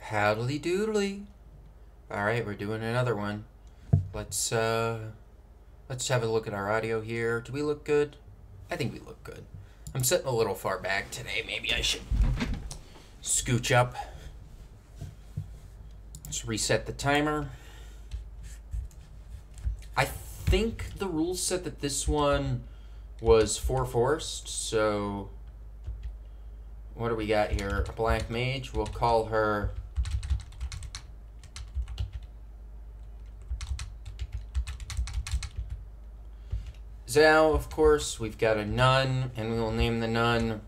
Howdly doodly. Alright, we're doing another one. Let's have a look at our audio here. Do we look good? I think we look good. I'm sitting a little far back today. Maybe I should scooch up. Let's reset the timer. I think the rules said that this one was 4 forced, so what do we got here? A black mage. We'll call her Zhao, of course. We've got a nun, and we will name the nun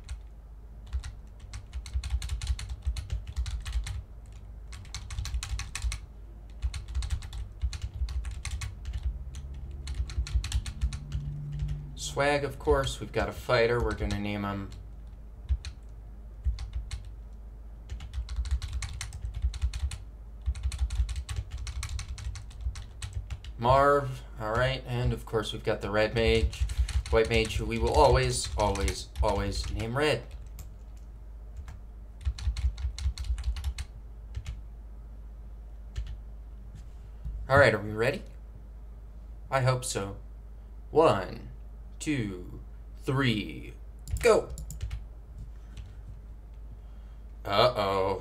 Swag, of course. We've got a fighter. We're going to name him Marv. Alright, and of course we've got the red mage, white mage, who we will always name red. Alright, are we ready? I hope so. 1, 2, 3, go! Uh-oh.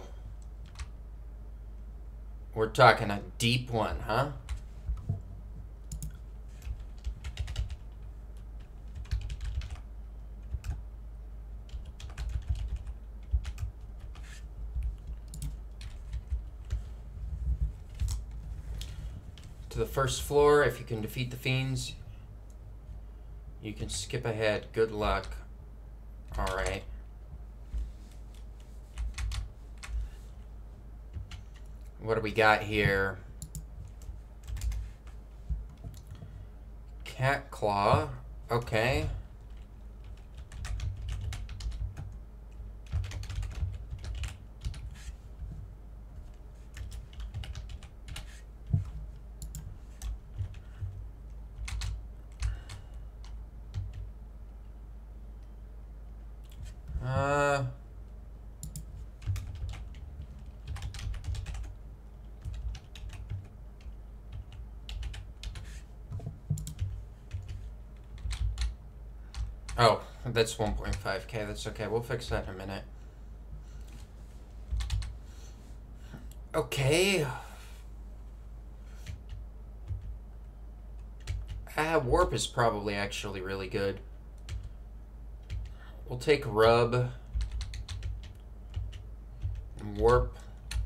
We're talking a deep one, huh? To the first floor. If you can defeat the fiends, you can skip ahead. Good luck. Alright. What do we got here? Cat claw. Okay. Oh, that's 1.5k. That's okay. We'll fix that in a minute. Okay. Warp is probably actually really good. We'll take Rub and Warp.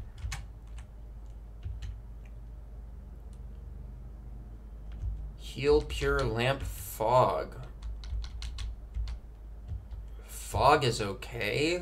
Heal, Pure, Lamp, Fog. Fog is okay.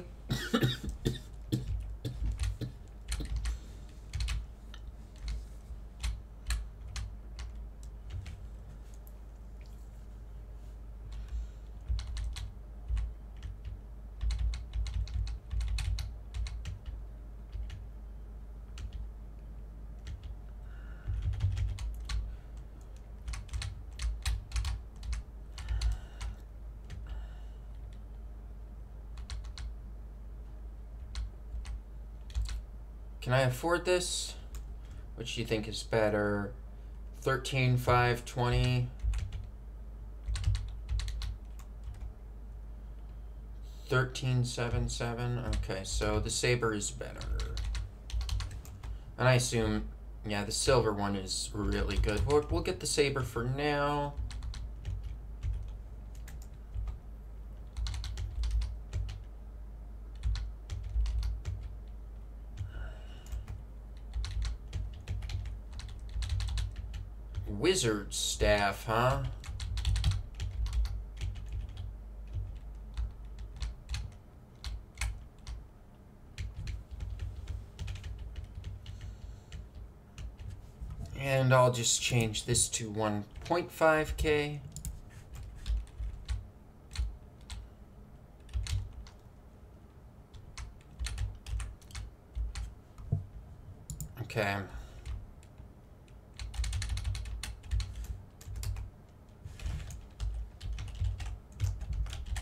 Can I afford this? Which do you think is better? 13, 5, 20. 13, 7, 7. Okay, so the saber is better. And I assume, yeah, the silver one is really good. We'll get the saber for now. Wizard staff, huh? And I'll just change this to 1.5k. Okay.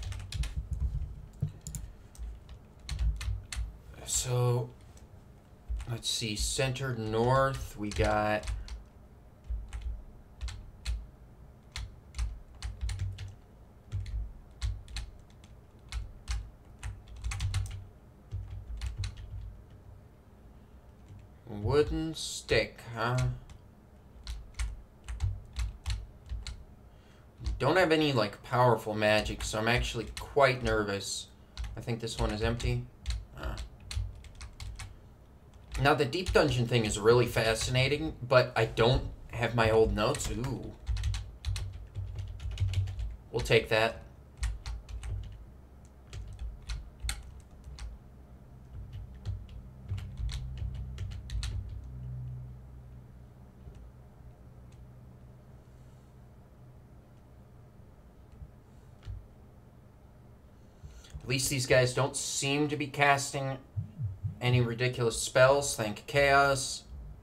So Let's see, centered north, we got... Wooden stick, huh? Don't have any, like, powerful magic, so I'm actually quite nervous. I think this one is empty. Now, the deep dungeon thing is really fascinating, but I don't have my old notes. Ooh. We'll take that. At least these guys don't seem to be casting any ridiculous spells. Thank Chaos.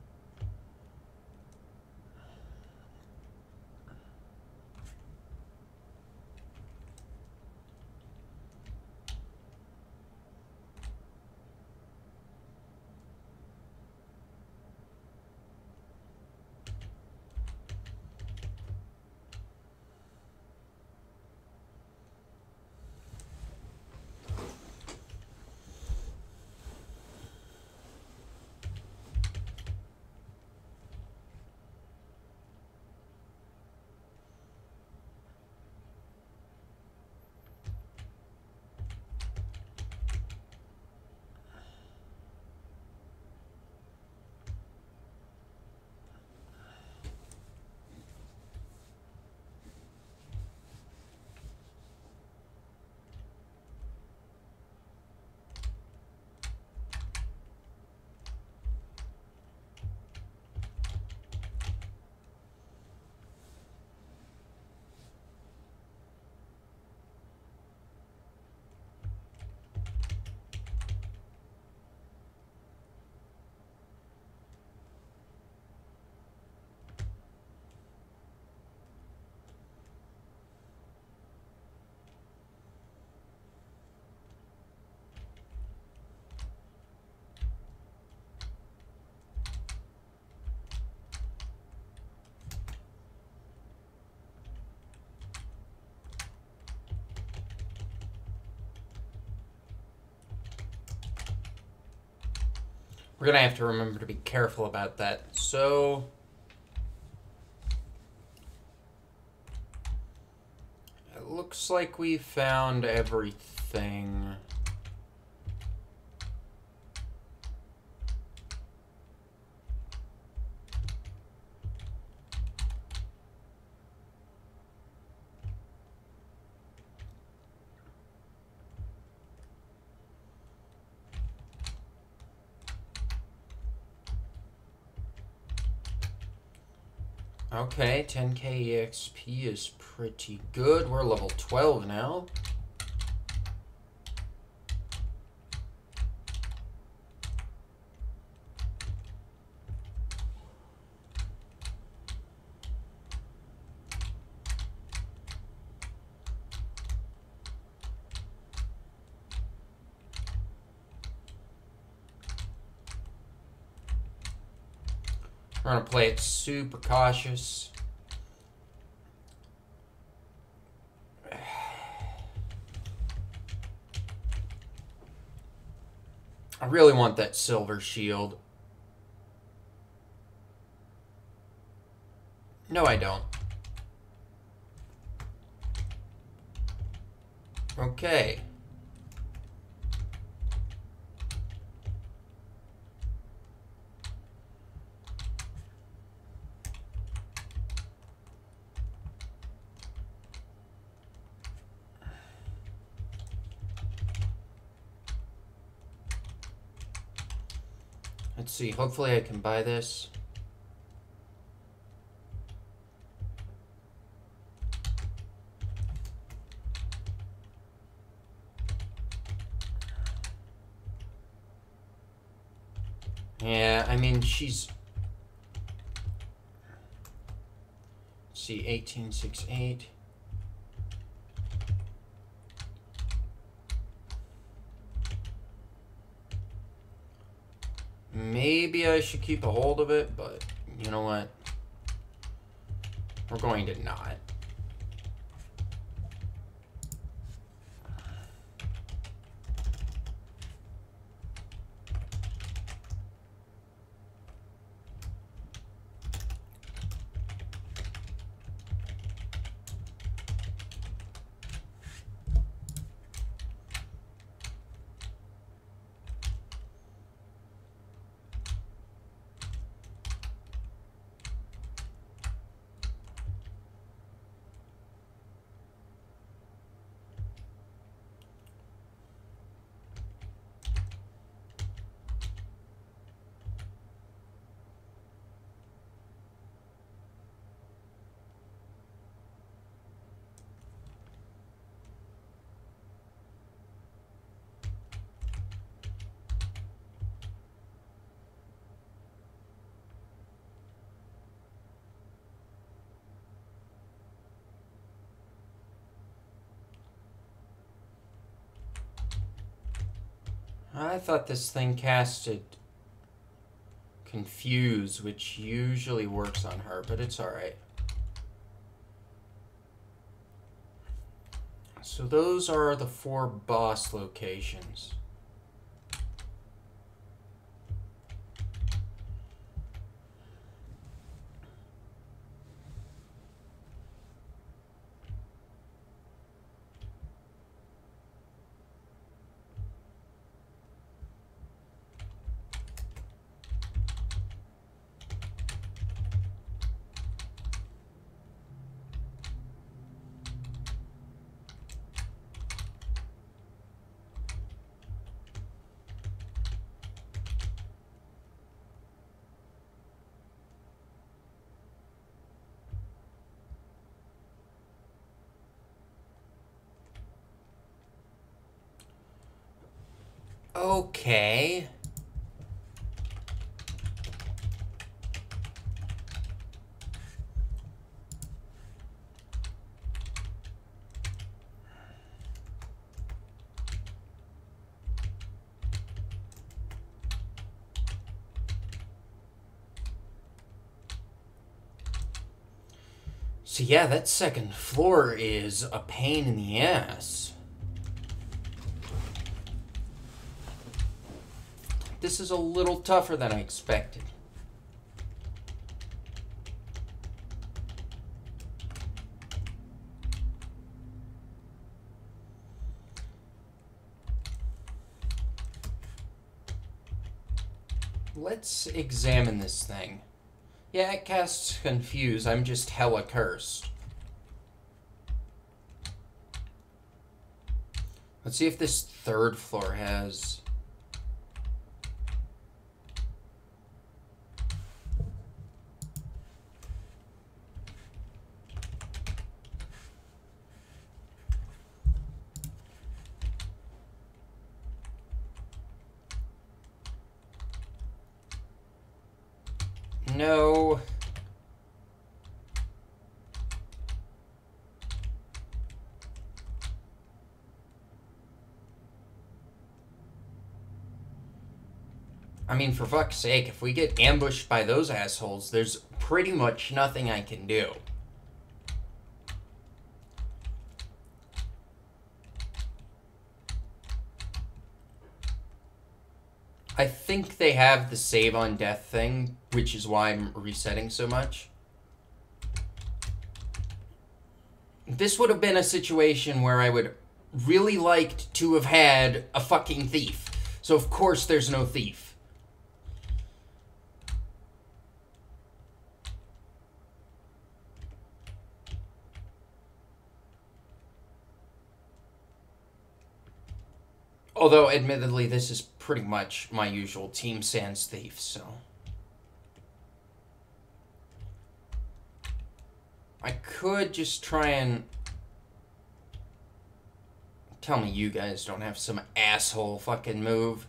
We're going to have to remember to be careful about that. So... it looks like we found everything. Okay, 10k EXP is pretty good. We're level 12 now. We're going to play it super cautious. I really want that silver shield. No, I don't. Okay. Let's see, hopefully I can buy this. Yeah, I mean, she's... let's see, 1868. Maybe I should keep a hold of it, but you know what? We're going to not. I thought this thing casted Confuse, which usually works on her, but it's alright. So those are the 4 boss locations. Okay. So yeah, that second floor is a pain in the ass. This is a little tougher than I expected. Let's examine this thing. Yeah, it casts Confuse. I'm just hella cursed. Let's see if this third floor has... No. I mean, for fuck's sake, if we get ambushed by those assholes, there's pretty much nothing I can do. I think they have the save on death thing, which is why I'm resetting so much. This would have been a situation where I would really liked to have had a fucking thief. So of course there's no thief. Although, admittedly, this is pretty much my usual Team Sans Thief, so... I could just try and... Tell me you guys don't have some asshole fucking move.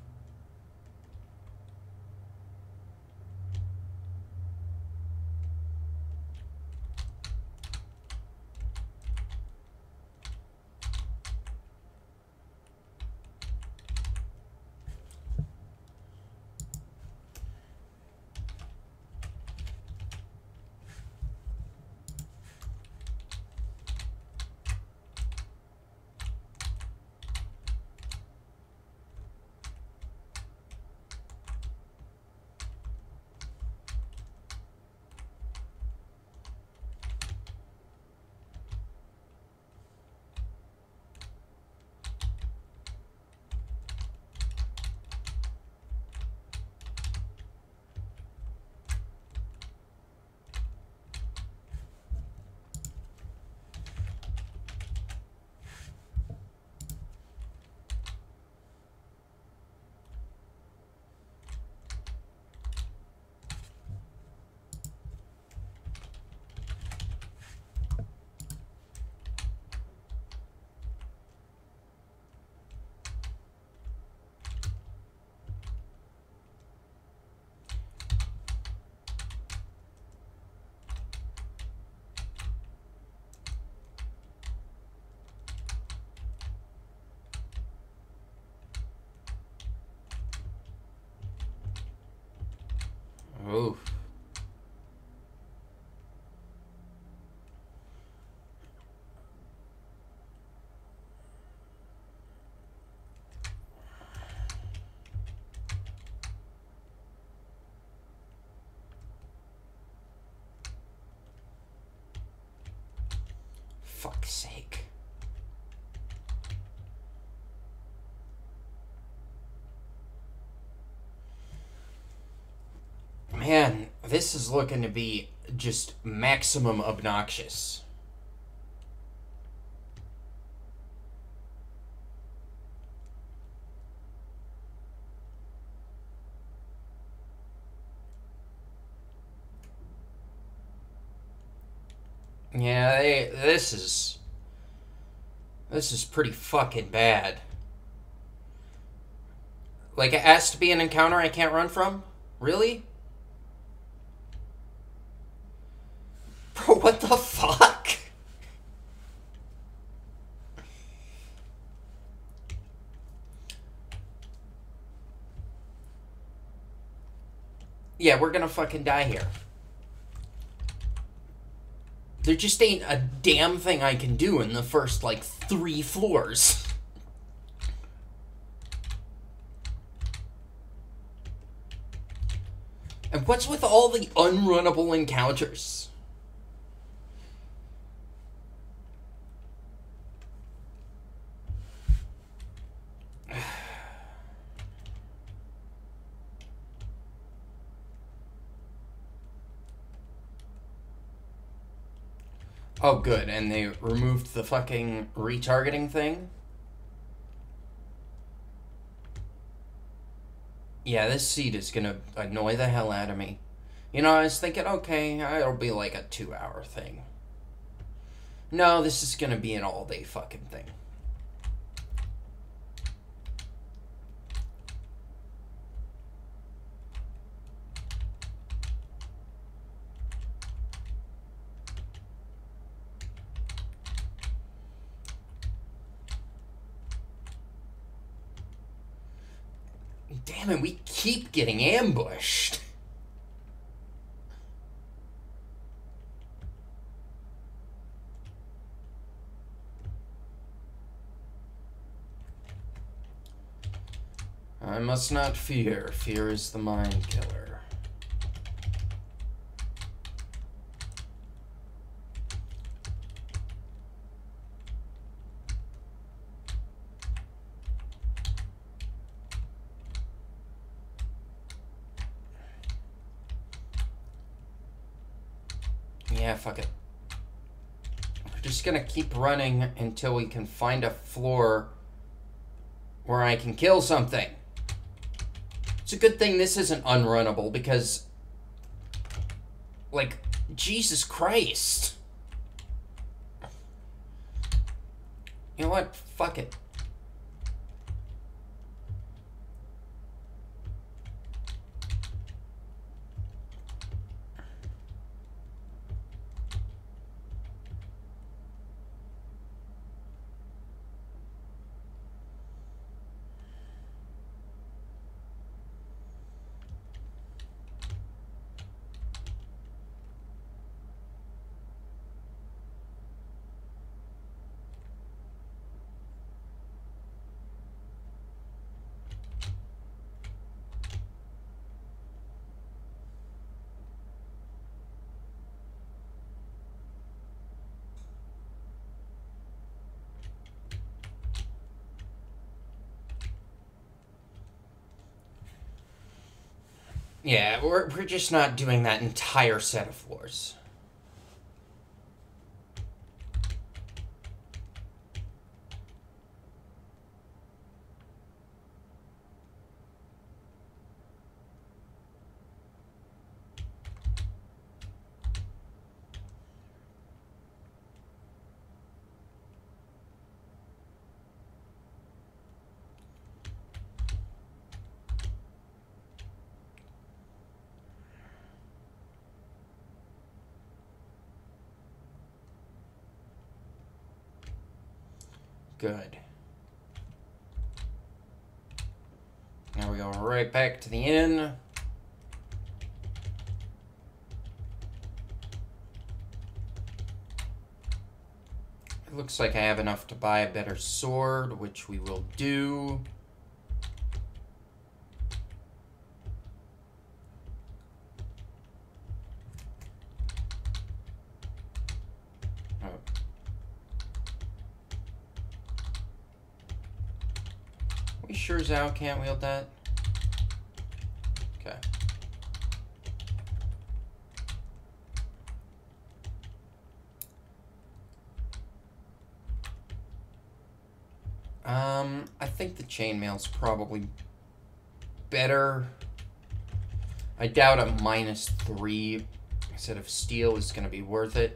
Oof. Fuck's sake. Man, this is looking to be just maximum obnoxious. Yeah, this is pretty fucking bad. Like, it has to be an encounter I can't run from? Really? Bro, what the fuck? Yeah, we're gonna fucking die here. There just ain't a damn thing I can do in the first, like, 3 floors. And what's with all the unrunnable encounters? Oh, good. And they removed the fucking retargeting thing? Yeah, this seat is gonna annoy the hell out of me. You know, I was thinking, okay, it'll be like a 2-hour thing. No, this is gonna be an all-day fucking thing. Damn it, we keep getting ambushed. I must not fear. Fear is the mind killer. Yeah, fuck it. We're just gonna keep running until we can find a floor where I can kill something. It's a good thing this isn't unrunnable because, like, Jesus Christ. You know what? Fuck it. Yeah, we're just not doing that entire set of floors. Good. Now we go right back to the inn. It looks like I have enough to buy a better sword, which we will do. Oh. We sure as hell can't wield that? Okay. I think the chainmail's probably better. I doubt a -3 instead of steel is going to be worth it.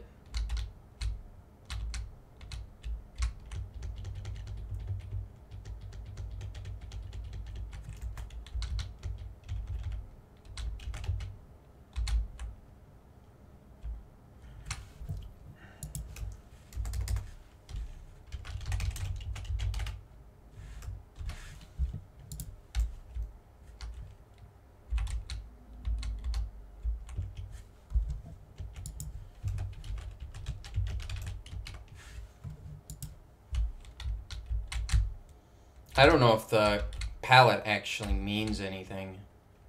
I don't know if the palette actually means anything.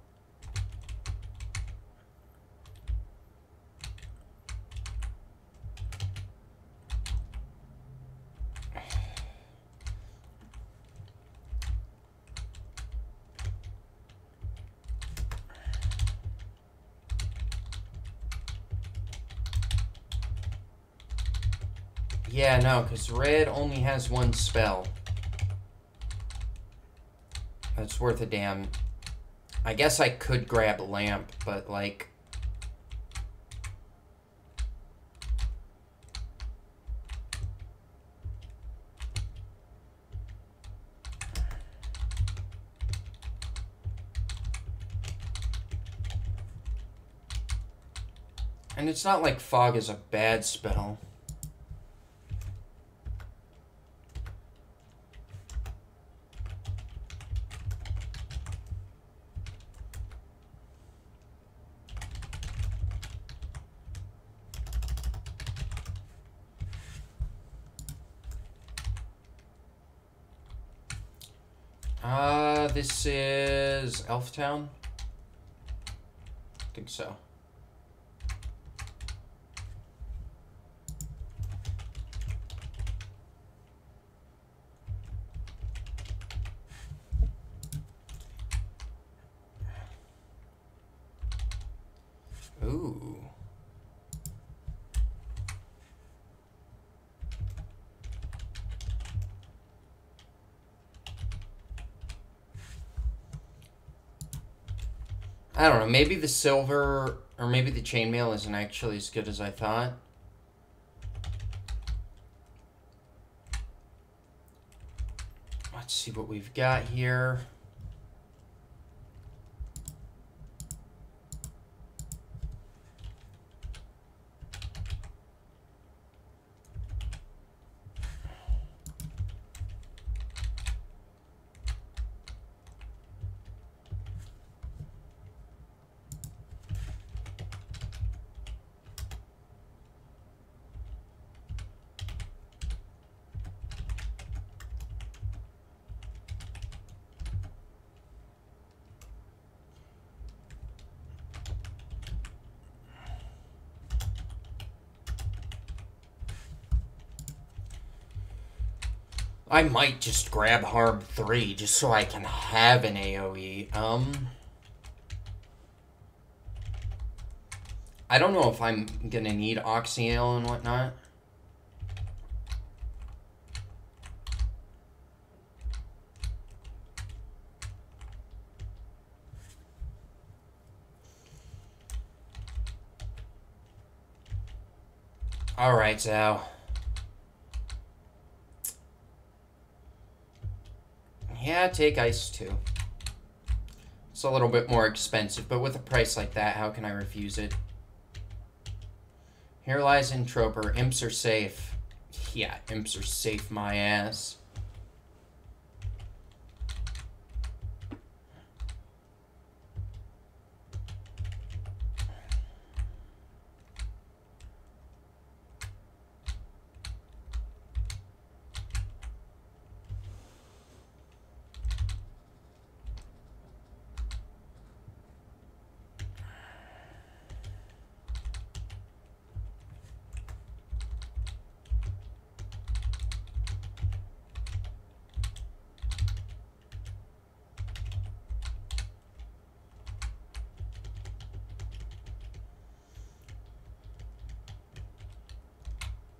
Yeah, no, because red only has one spell. That's worth a damn. I guess I could grab a lamp, but like... And it's not like fog is a bad spell. This is Elftown? I think so. Ooh. I don't know, maybe the silver, or maybe the chainmail isn't actually as good as I thought. Let's see what we've got here. I might just grab Harm 3 just so I can have an AoE. I don't know if I'm gonna need Oxyale and whatnot. Alright, Zao. Yeah, take ice too. It's a little bit more expensive, but with a price like that, how can I refuse it? Here lies Entroper. Imps are safe. Yeah, imps are safe, my ass.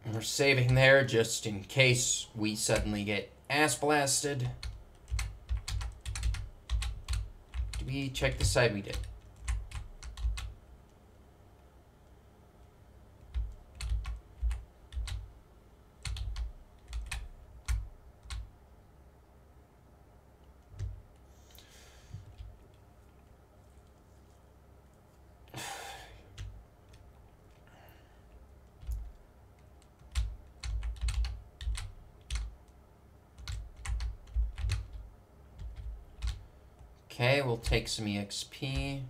We're saving there just in case we suddenly get ass blasted. Did we check the side? We did. Okay, we'll take some EXP.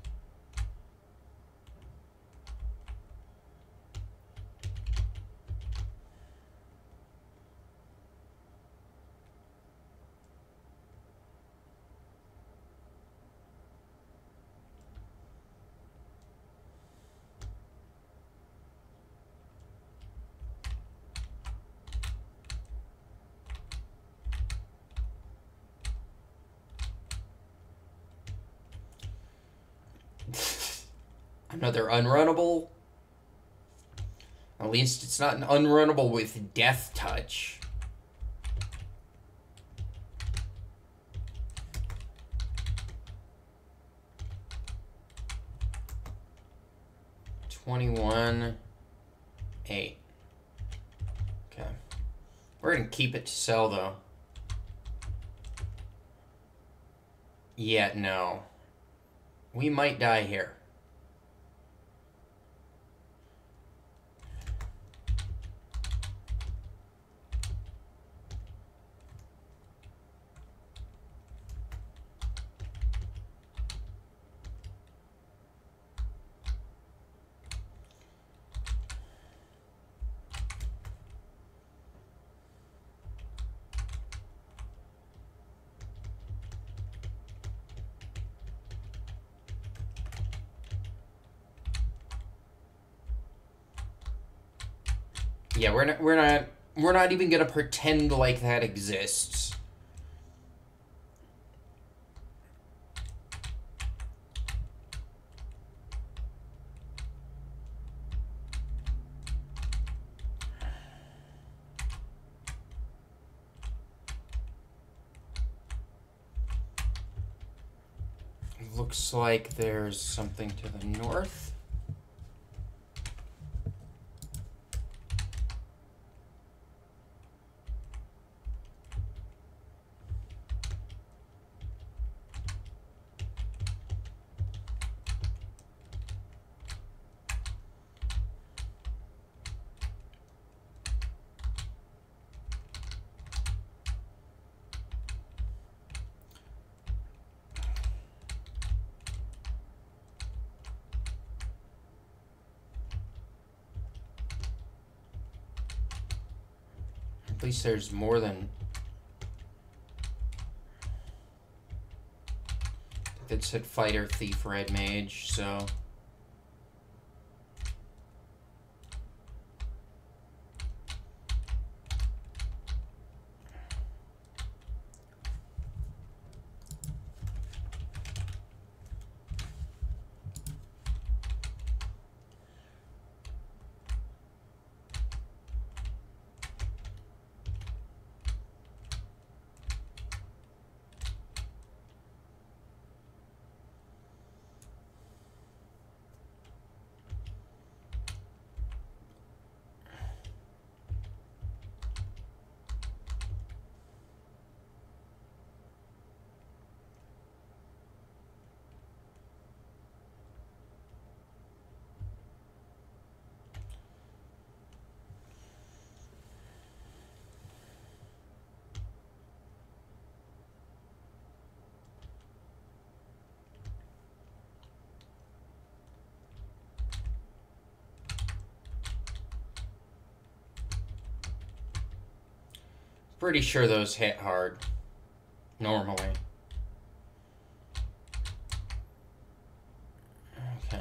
Another unrunnable. At least it's not an unrunnable with Death Touch. $21.8. Okay. We're gonna keep it to sell though. Yeah, no. We might die here. Yeah, we're not even gonna pretend like that exists. Looks like there's something to the north. At least there's more than... It said fighter, thief, red mage, so... Pretty sure those hit hard. Normally. Okay.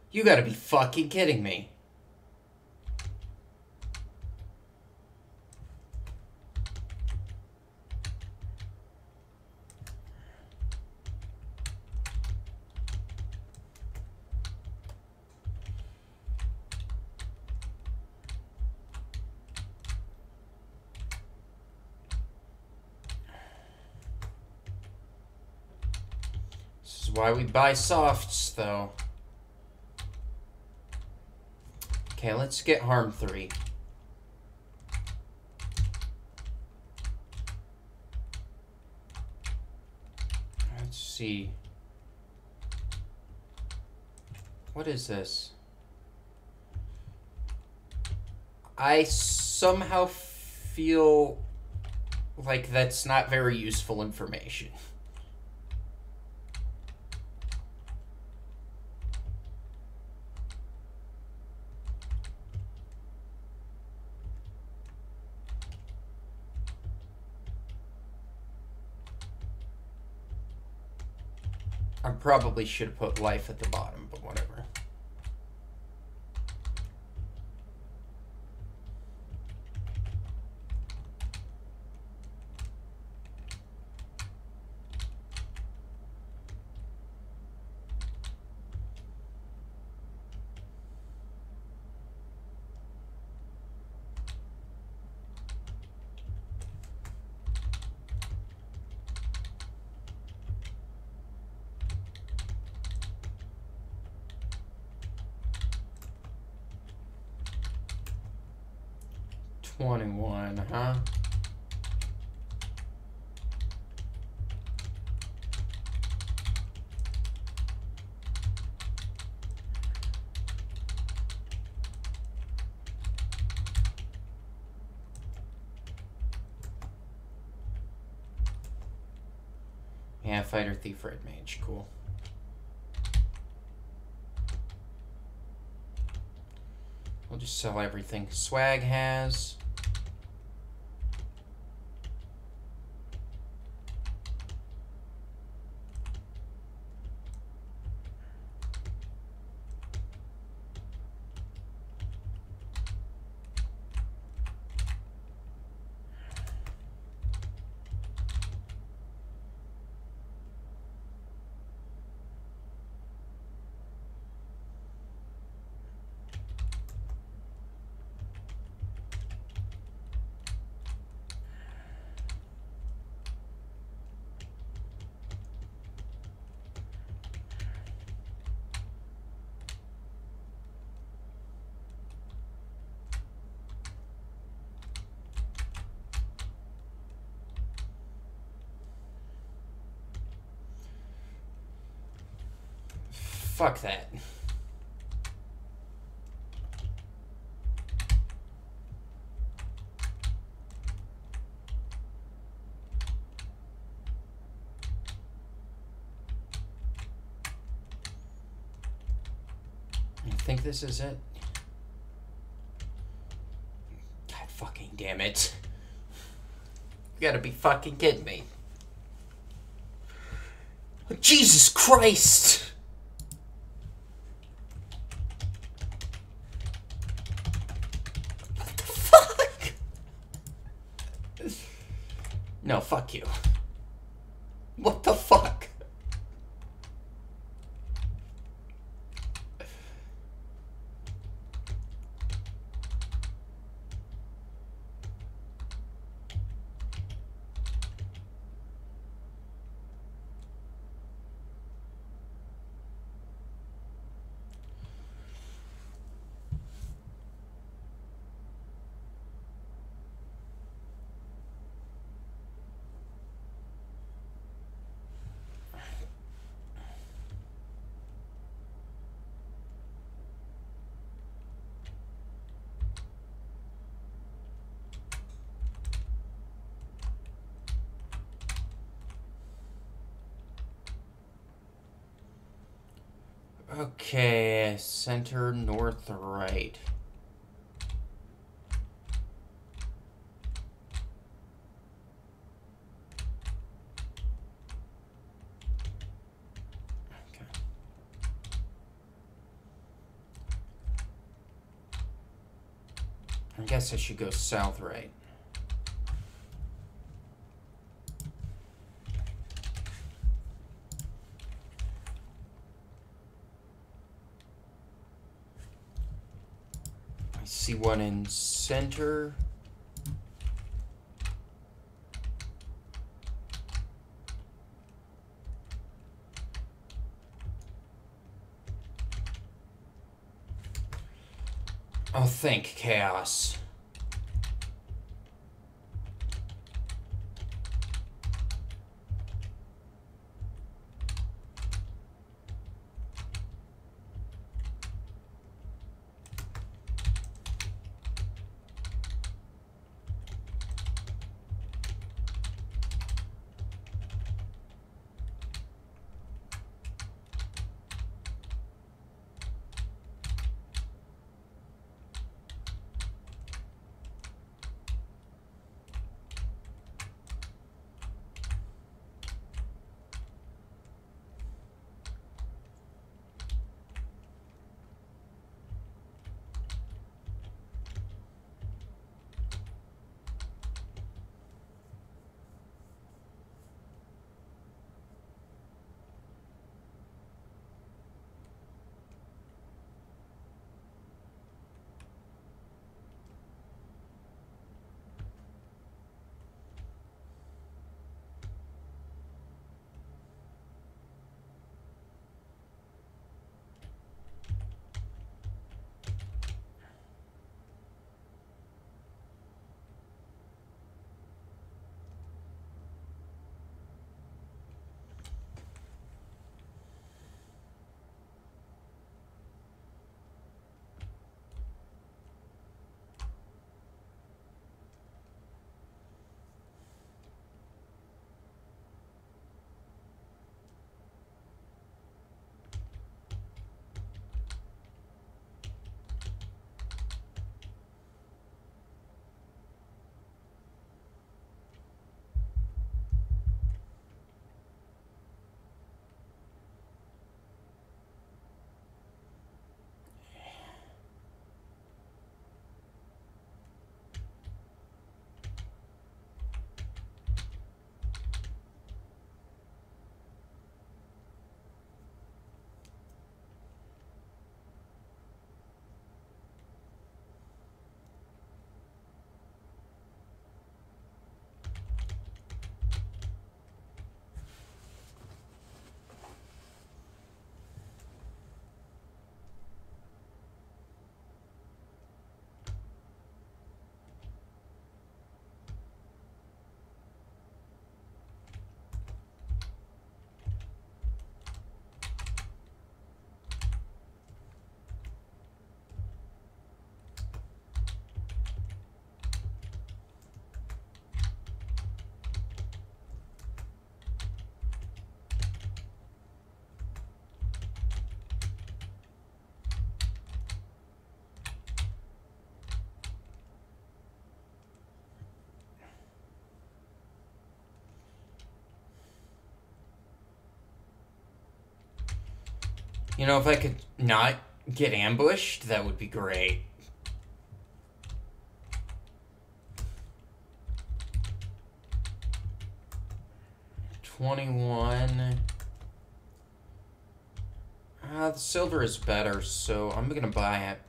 You gotta be fucking kidding me. This is why we buy softs, though. Okay, let's get harm 3. Let's see. What is this? I somehow feel like that's not very useful information. I probably should have put life at the bottom, but whatever. $21, huh? Yeah, fighter, thief, red mage, cool. We'll just sell everything Swag has. Fuck that. I think this is it. God fucking damn it. You gotta be fucking kidding me. Jesus Christ! What the fuck? No, fuck you. What the fuck? Okay, center, north, right. Okay. guess I should go south, right? I see one in center. Oh, thank chaos. You know, if I could not get ambushed, that would be great. $21. The silver is better, so I'm gonna buy it.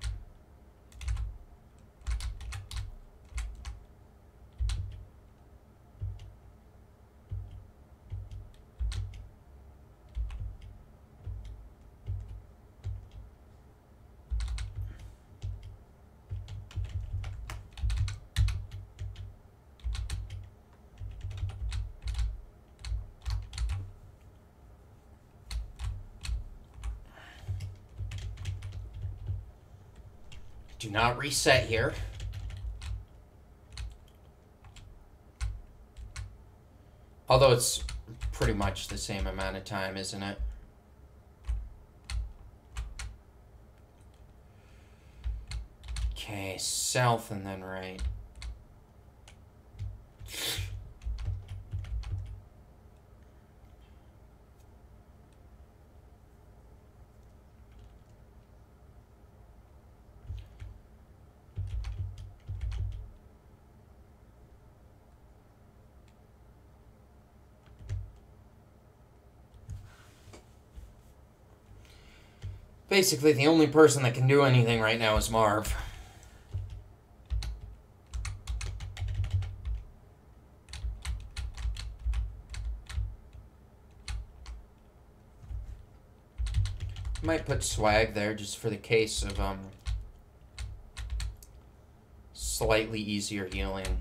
Do not reset here. Although it's pretty much the same amount of time, isn't it? Okay, south and then right. Basically, the only person that can do anything right now is Marv. Might put swag there just for the case of slightly easier healing.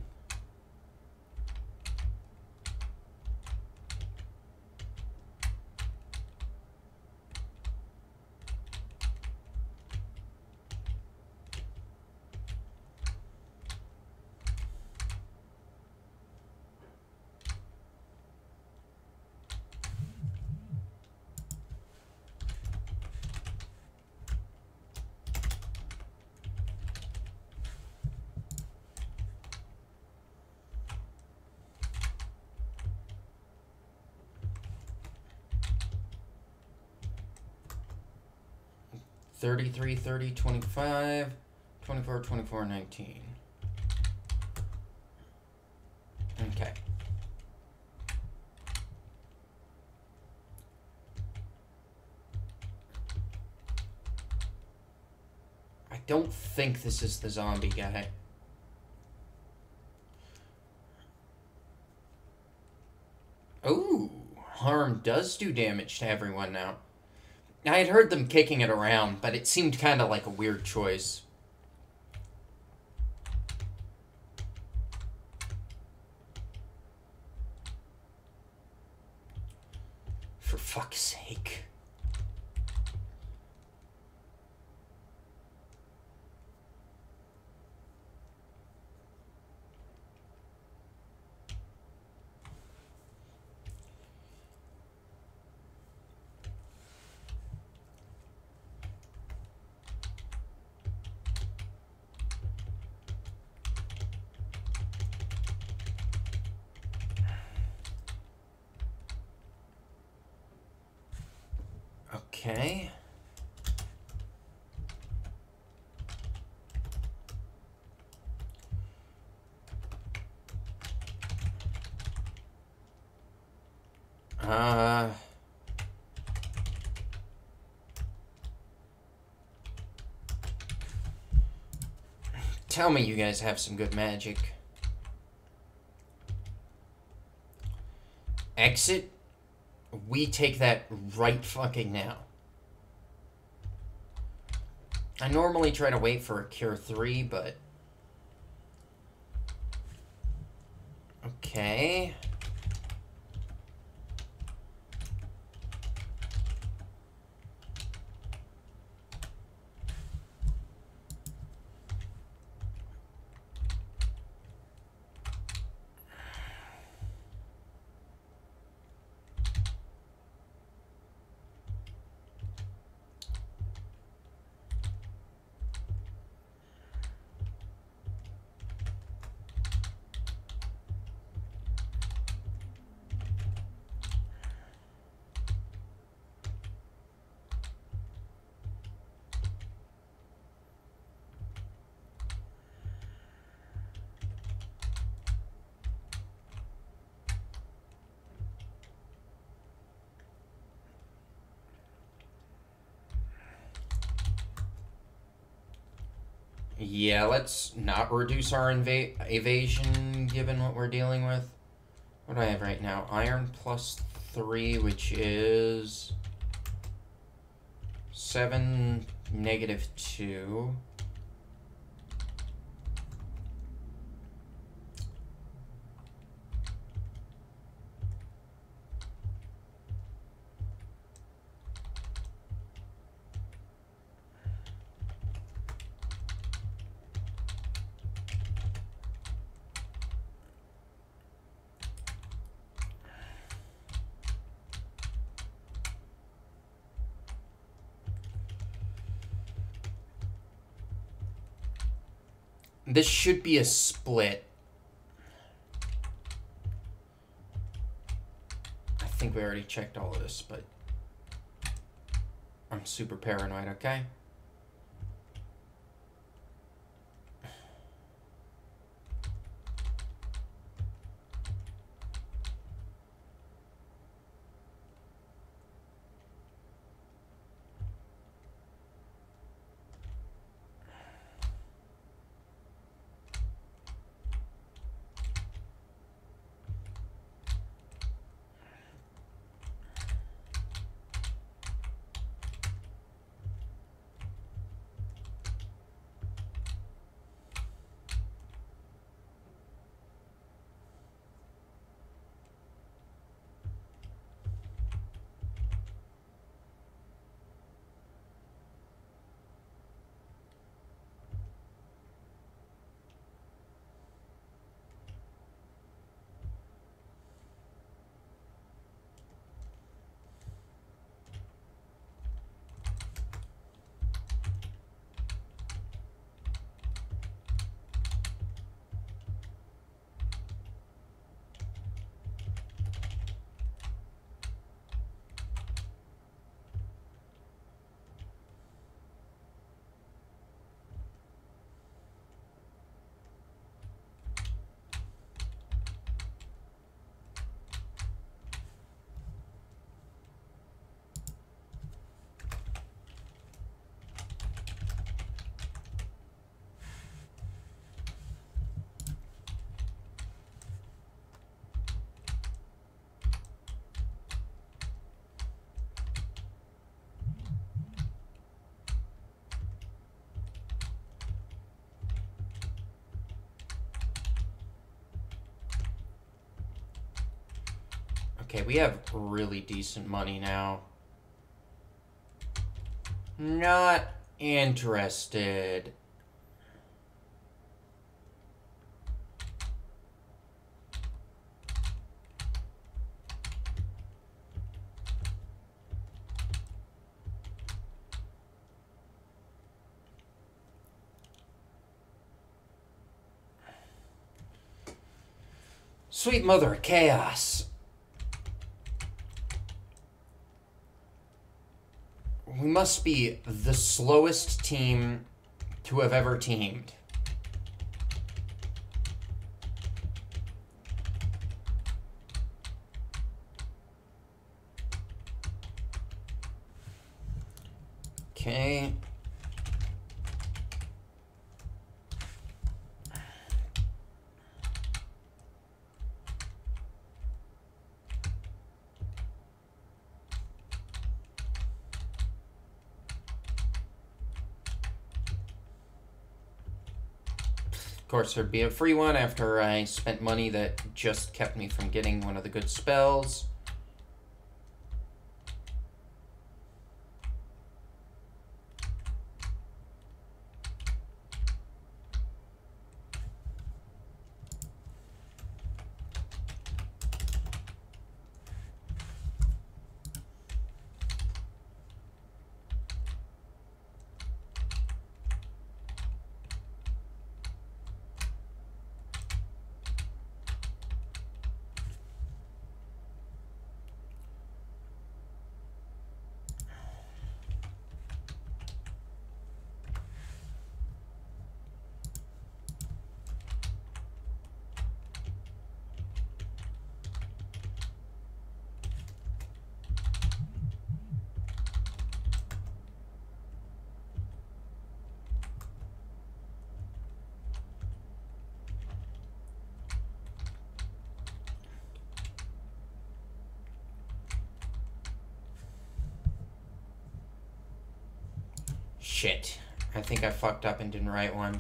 $33, $30, $25, $24, $24, $19. Okay. I don't think this is the zombie guy. Ooh, harm does do damage to everyone now. I had heard them kicking it around, but it seemed kind of like a weird choice. For fuck's sake. Okay. Tell me you guys have some good magic. Exit? We take that right fucking now. I normally try to wait for a Cure 3, but... Okay. Yeah, let's not reduce our evasion given what we're dealing with. What do I have right now? Iron plus 3, which is 7, negative 2. This should be a split. I think we already checked all of this, but I'm super paranoid, okay? Okay, we have really decent money now. Not interested. Sweet mother of chaos. We must be the slowest team to have ever teamed. Okay. Of course, there'd be a free one after I spent money that just kept me from getting one of the good spells. Shit. I think I fucked up and didn't write one.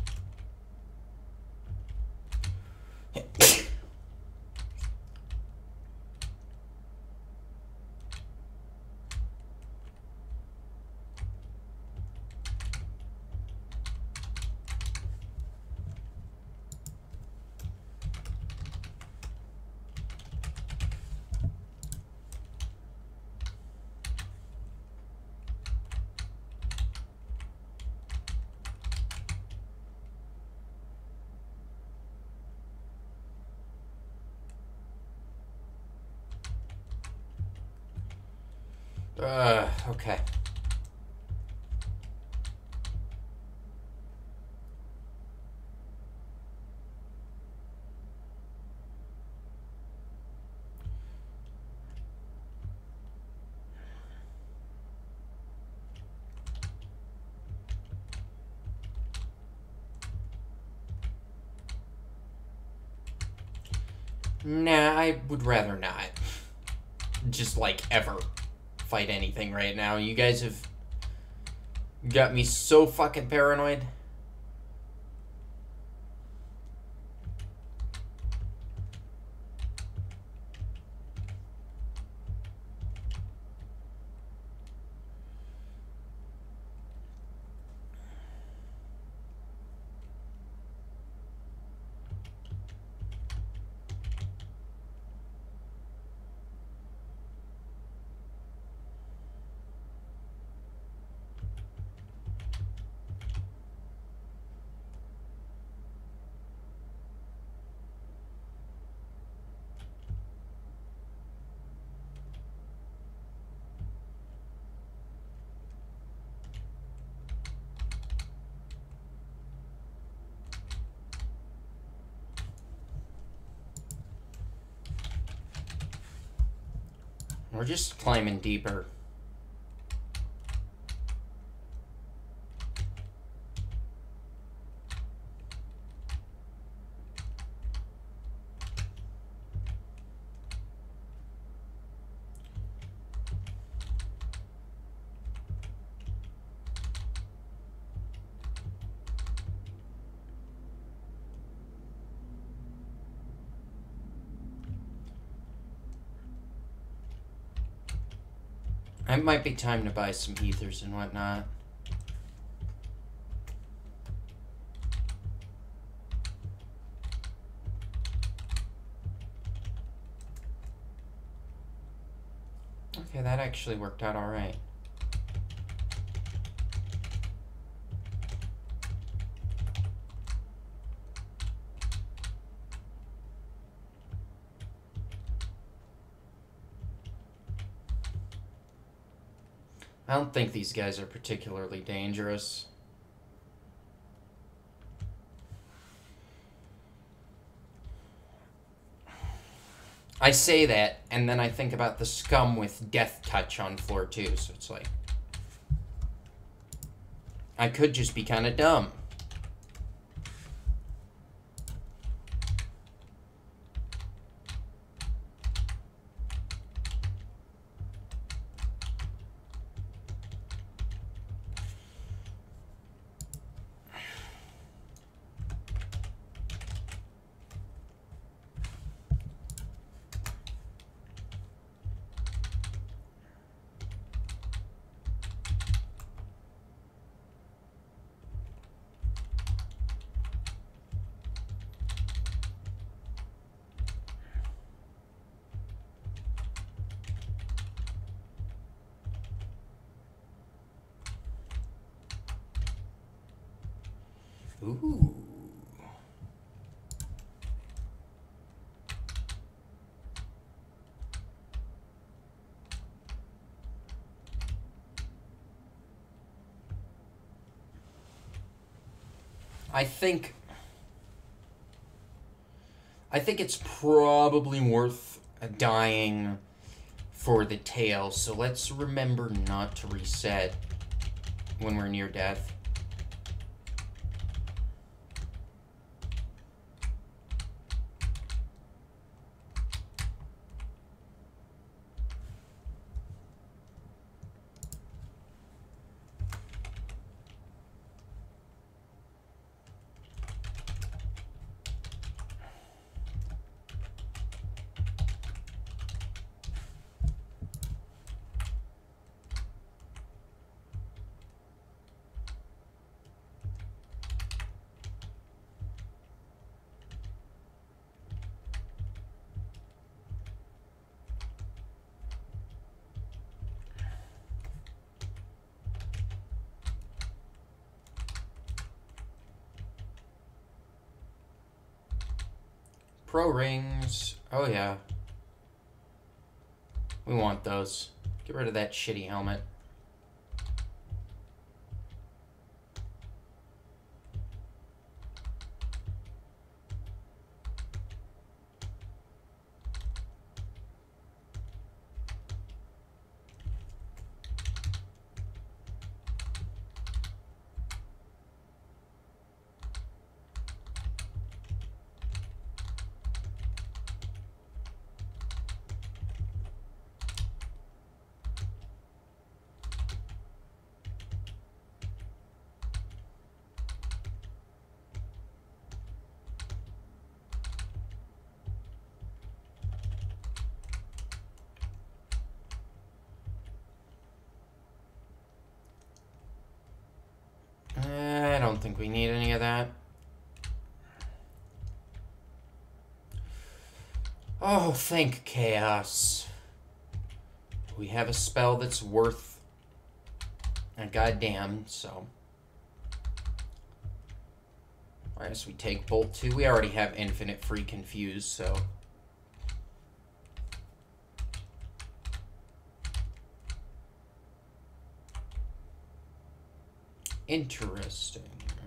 Okay. Nah, I would rather not. Just, like, ever fight anything right now. You guys have got me so fucking paranoid. We're just climbing deeper. It might be time to buy some ethers and whatnot. Okay, that actually worked out alright. I don't think these guys are particularly dangerous. I say that, and then I think about the scum with Death Touch on floor 2, so it's like... I could just be kind of dumb. Ooh. I think it's probably worth dying for the tail, so let's remember not to reset when we're near death. Pro rings. Oh, yeah. We want those. Get rid of that shitty helmet. I don't think we need any of that. Oh, thank Chaos. We have a spell that's worth a goddamn, so... I guess we take Bolt 2. We already have Infinite Free Confuse, so... Interesting.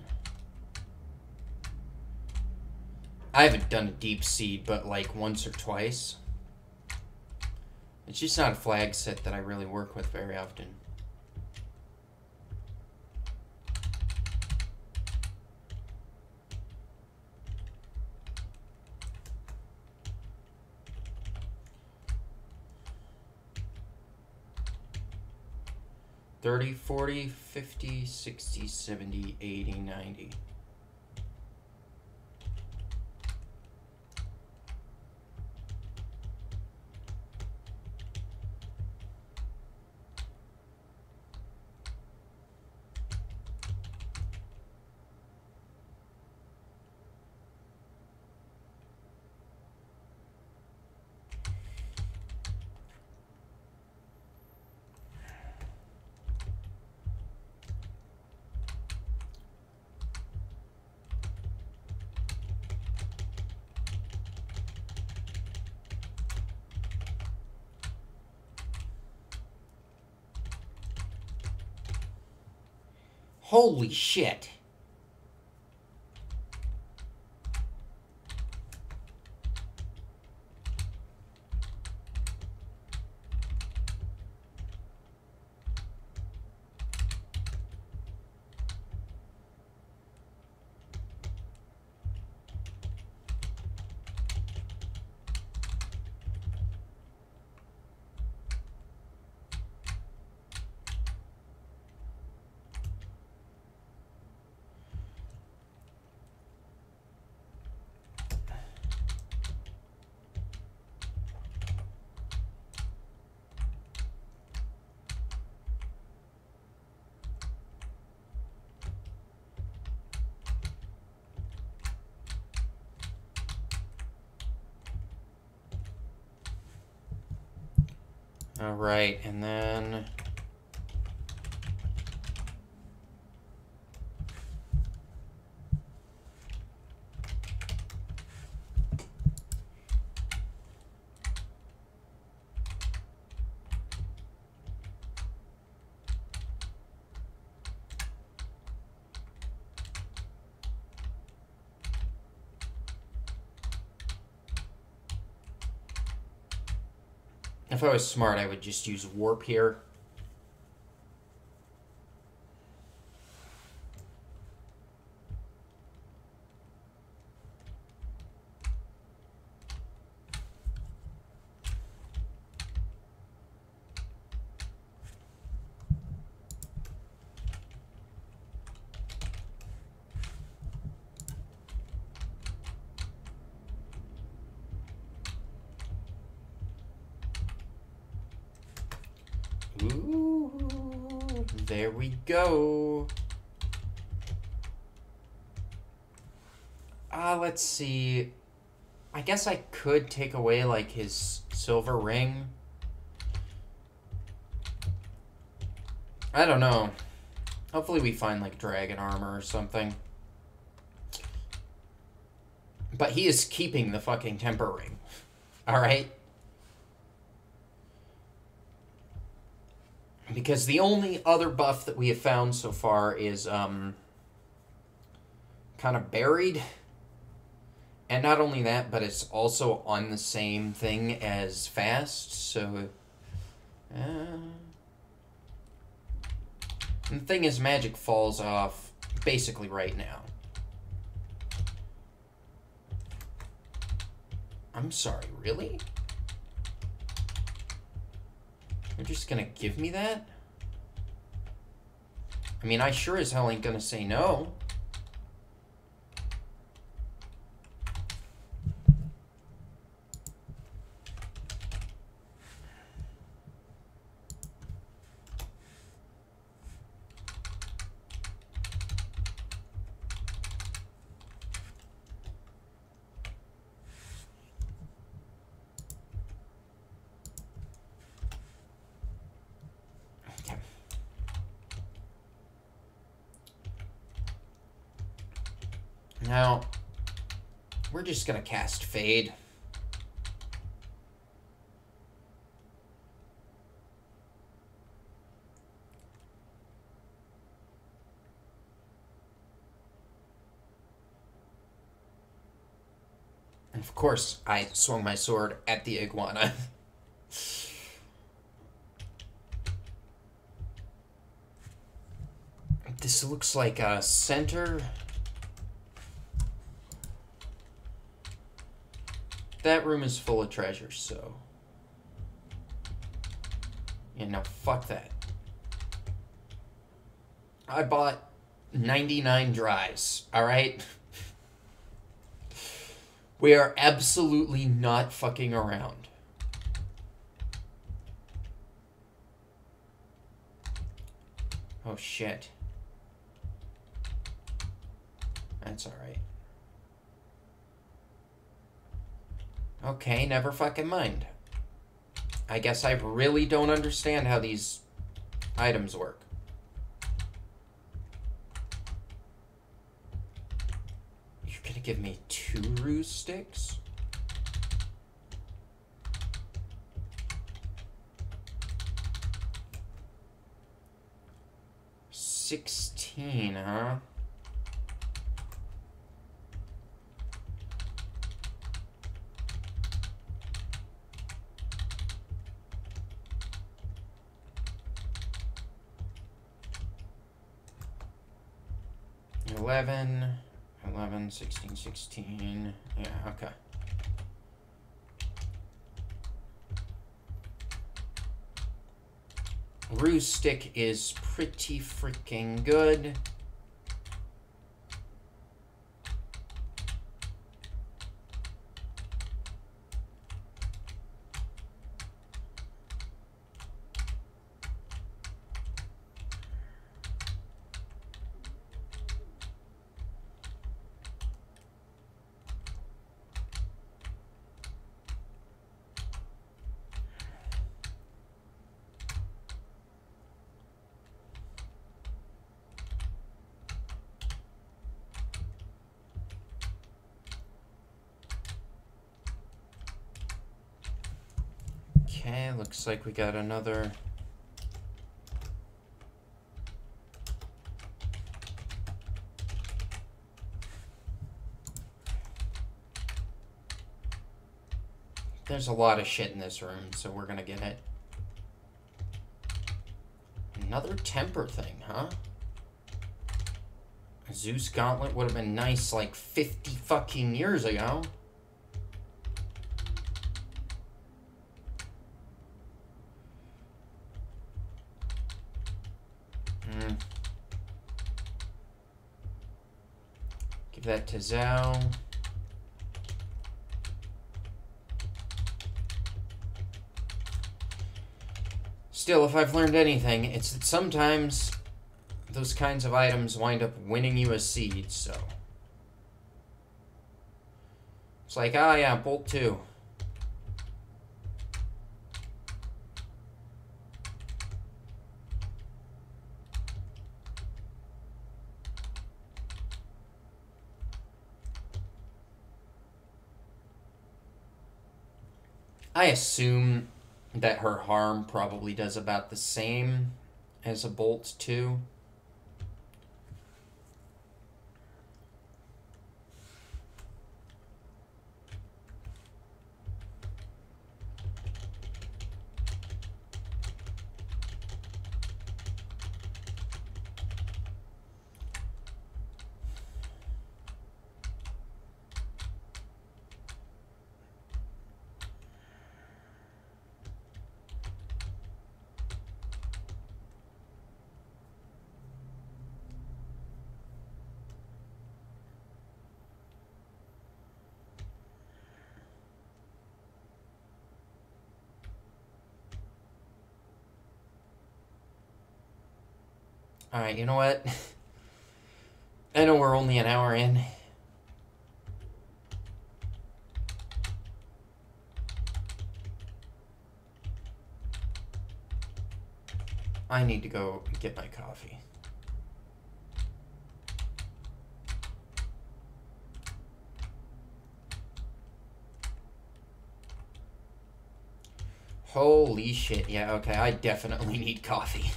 I haven't done a Deep Seed, but like once or twice. It's just not a flag set that I really work with very often. $30, $40, $50, $60, $70, $80, $90. Holy shit. All right, and then if I was smart, I would just use warp here. Ooh, there we go. Let's see. I guess I could take away, like, his silver ring. I don't know. Hopefully we find, like, dragon armor or something. But he is keeping the fucking temper ring. Alright? Because the only other buff that we have found so far is, kind of buried. And not only that, but it's also on the same thing as fast, so... and the thing is, magic falls off basically right now. I'm sorry, really? You're just gonna give me that? I mean, I sure as hell ain't gonna say no. Now, we're just gonna cast Fade. And of course, I swung my sword at the iguana. This looks like a center. That room is full of treasures, so... yeah, no, fuck that. I bought 99 dries, alright? We are absolutely not fucking around. Oh, shit. That's alright. Okay, never fucking mind. I guess I really don't understand how these items work. You're gonna give me 2 ruse sticks? $16. 16, huh? $11, 16, 16. Yeah, okay. Ruse stick is pretty freaking good. Okay, looks like we got another. There's a lot of shit in this room, so we're gonna get it. Another temper thing, huh? Zeus Gauntlet would have been nice like 50 fucking years ago. Give that to Zhao. Still, if I've learned anything, it's that sometimes those kinds of items wind up winning you a seed, so. It's like, ah, yeah, Bolt 2. I assume that her harm probably does about the same as a Bolt 2. Alright, you know what? I know we're only an hour in. I need to go get my coffee. Holy shit, yeah, okay, I definitely need coffee.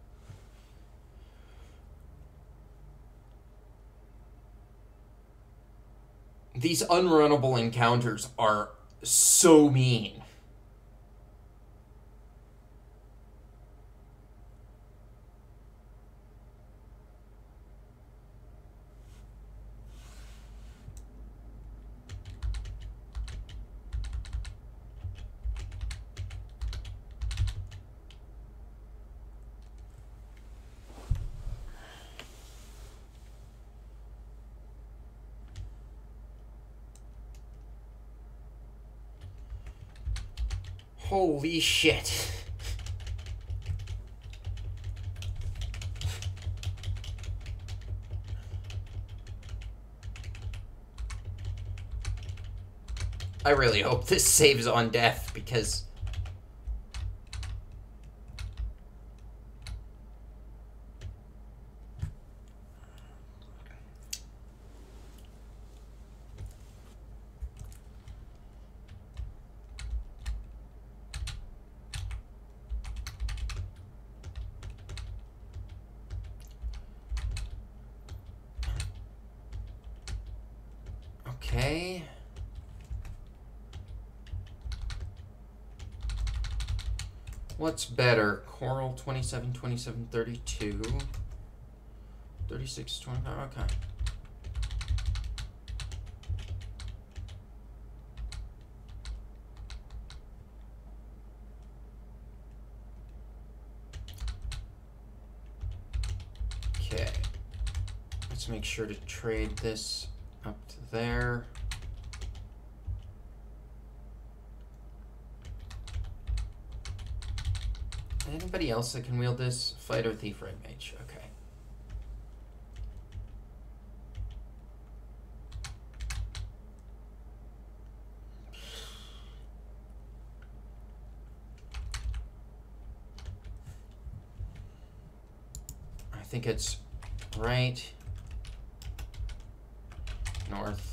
These unrunnable encounters are so mean. Holy shit. I really hope this saves on death, because Okay. What's better? Coral 27, 27, 32. 36, 25. Okay. Okay. Let's make sure to trade this up to there. Anybody else that can wield this? Fighter, thief, red mage. Okay. I think it's right, north.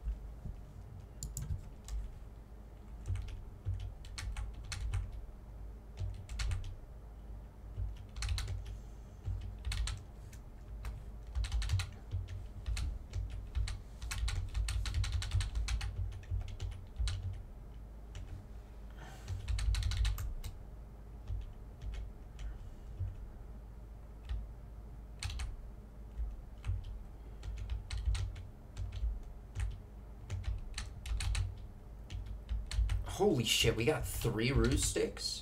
Holy shit, we got 3 ruse sticks?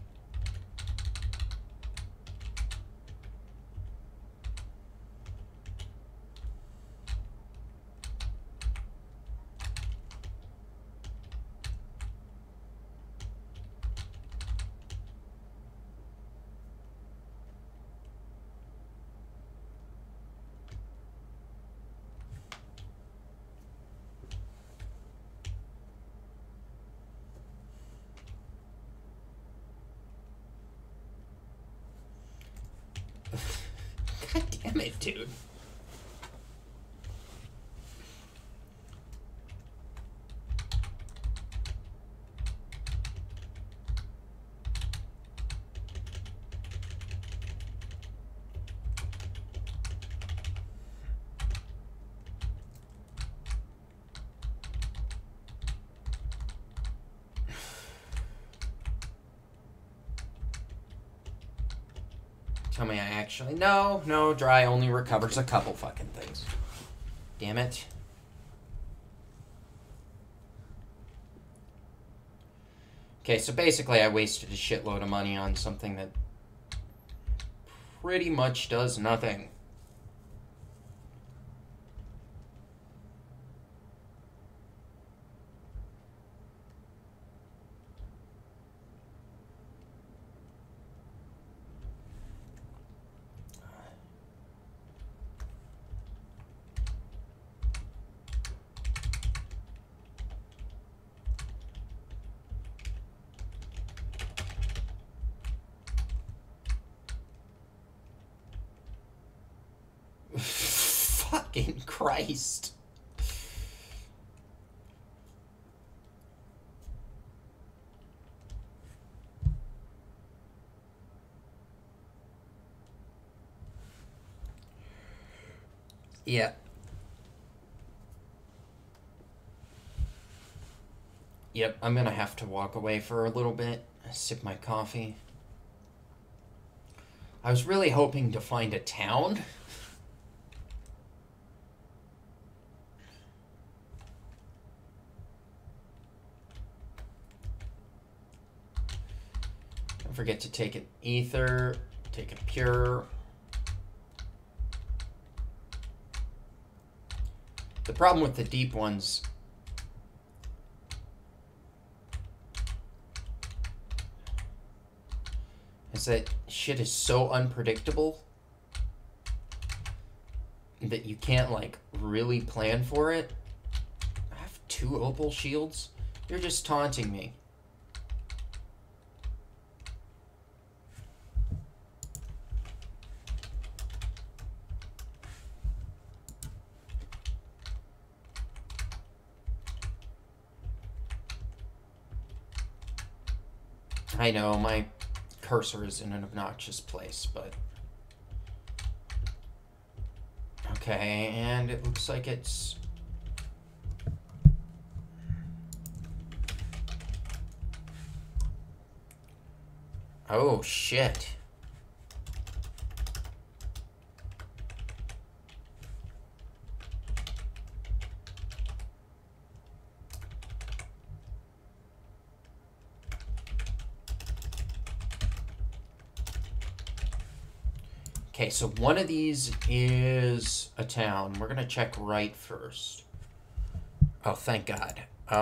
God damn it, dude. Tell me I actually... No, dry only recovers a couple fucking things. Damn it. Okay, so basically I wasted a shitload of money on something that pretty much does nothing. Fucking Christ. Yeah. Yep, I'm gonna have to walk away for a little bit, sip my coffee. I was really hoping to find a town. Don't forget to take an ether, take a pure. The problem with the deep ones is that shit is so unpredictable that you can't, like, really plan for it. I have 2 opal shields? You're just taunting me. I know, my cursor is in an obnoxious place, but... Okay, and it looks like it's Oh, shit. Okay, so one of these is a town. We're gonna check right first. Oh, thank God.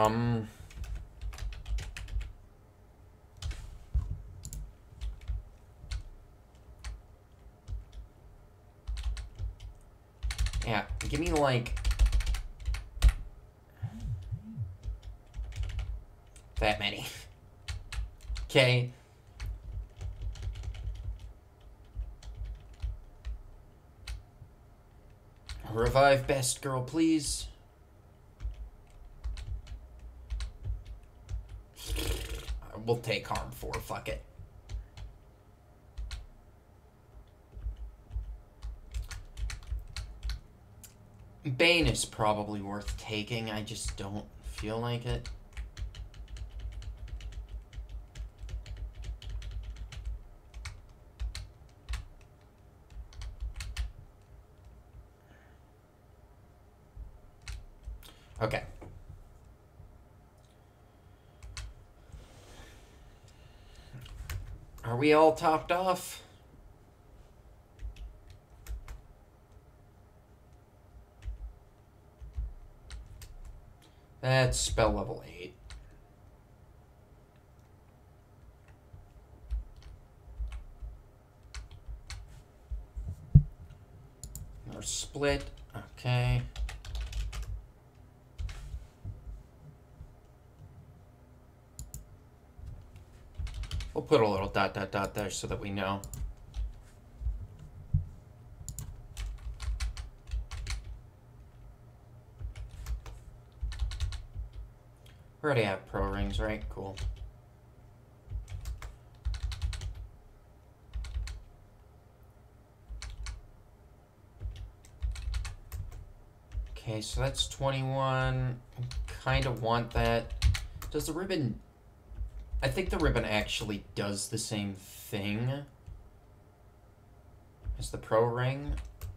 Yeah, give me like that many. Okay. Revive best girl, please. We'll take harm 4, fuck it. Bane is probably worth taking, I just don't feel like it. Okay. Are we all topped off? That's spell level 8. Or split. Okay. We'll put a little ... there so that we know. We already have pro rings, right? Cool. Okay, so that's 21. Kind of want that. Does the ribbon... I think the ribbon actually does the same thing as the pro ring.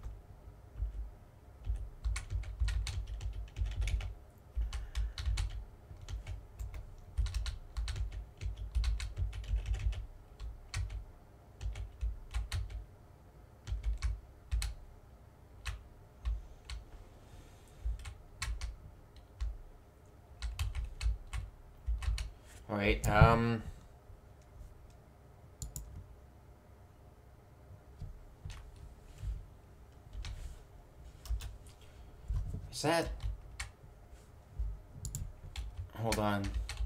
All right, is that... Hold on.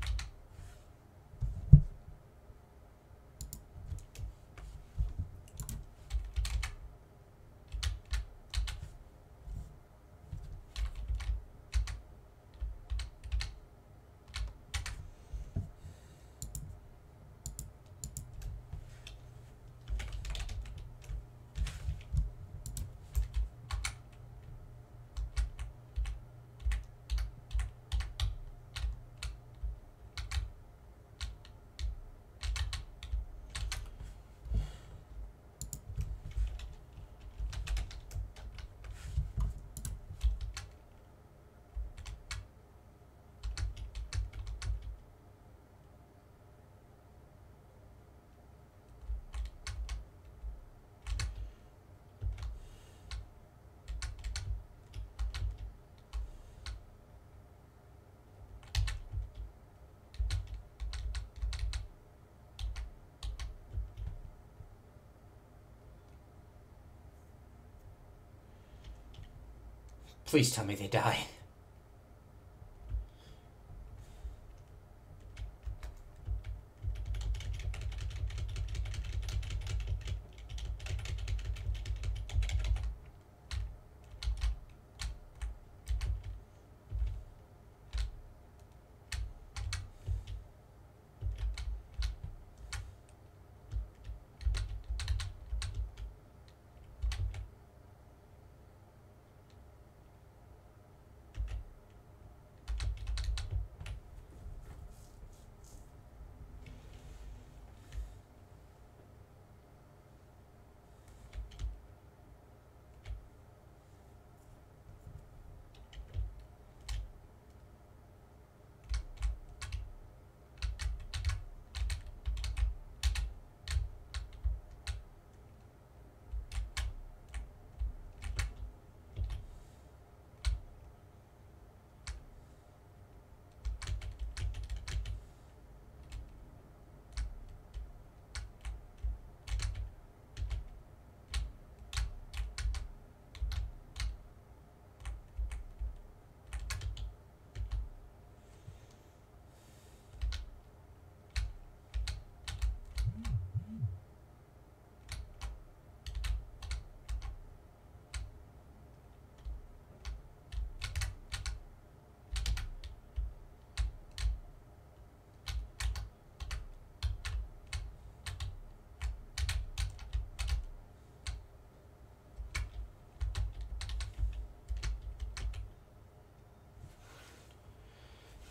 Please tell me they die.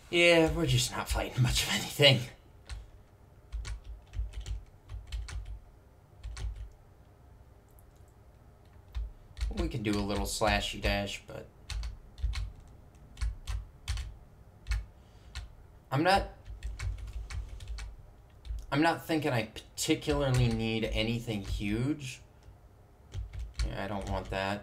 Yeah, we're just not fighting much of anything. We can do a little slashy dash, but I'm not thinking I particularly need anything huge. Yeah, I don't want that.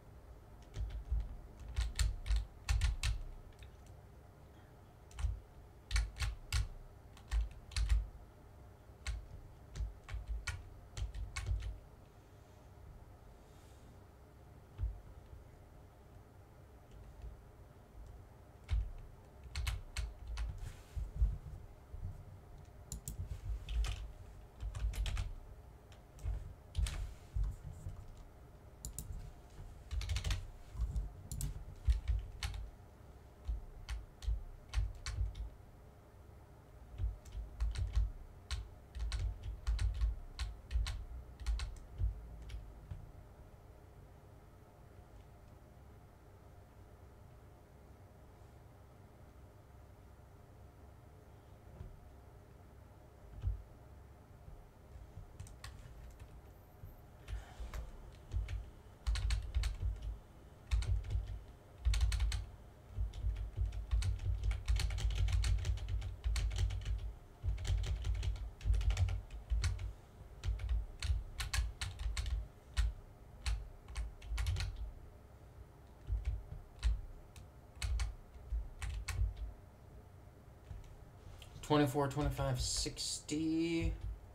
$24, $25, $60.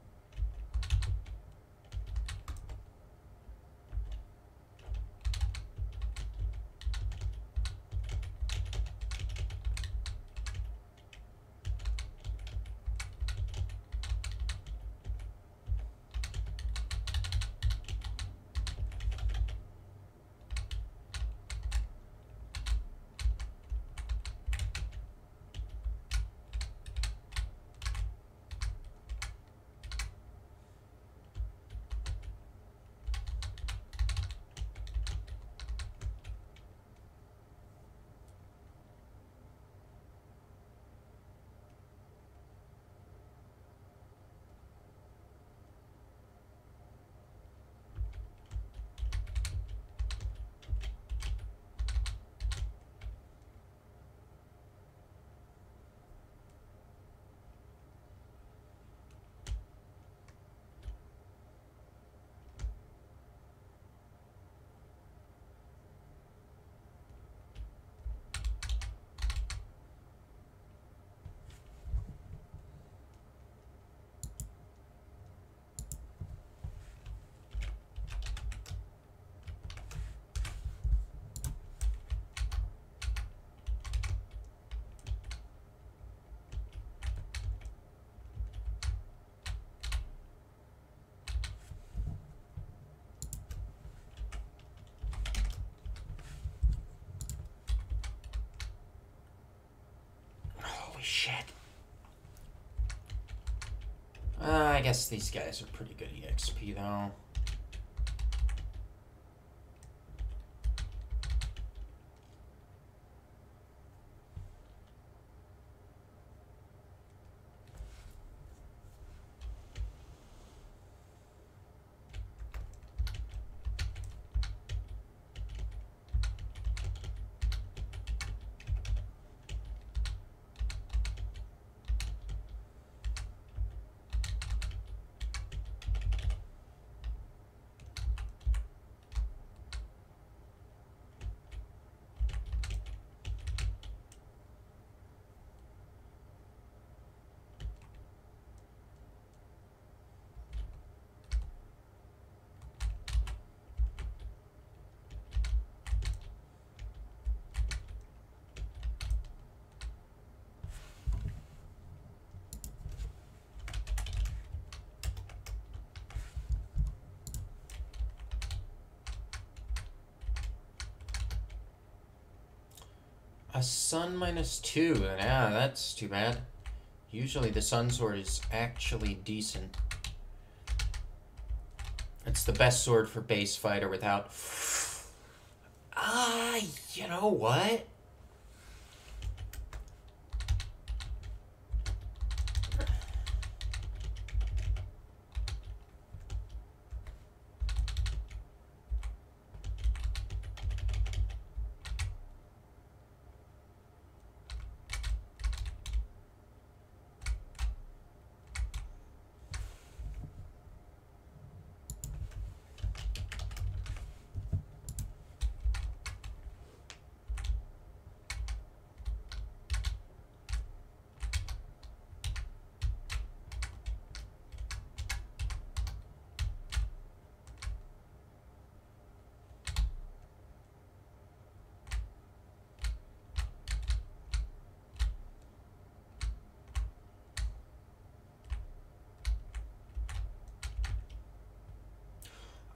Shit. I guess these guys are pretty good EXP, though. A sun -2. Yeah, that's too bad. Usually the sun sword is actually decent. It's the best sword for base fighter without... you know what?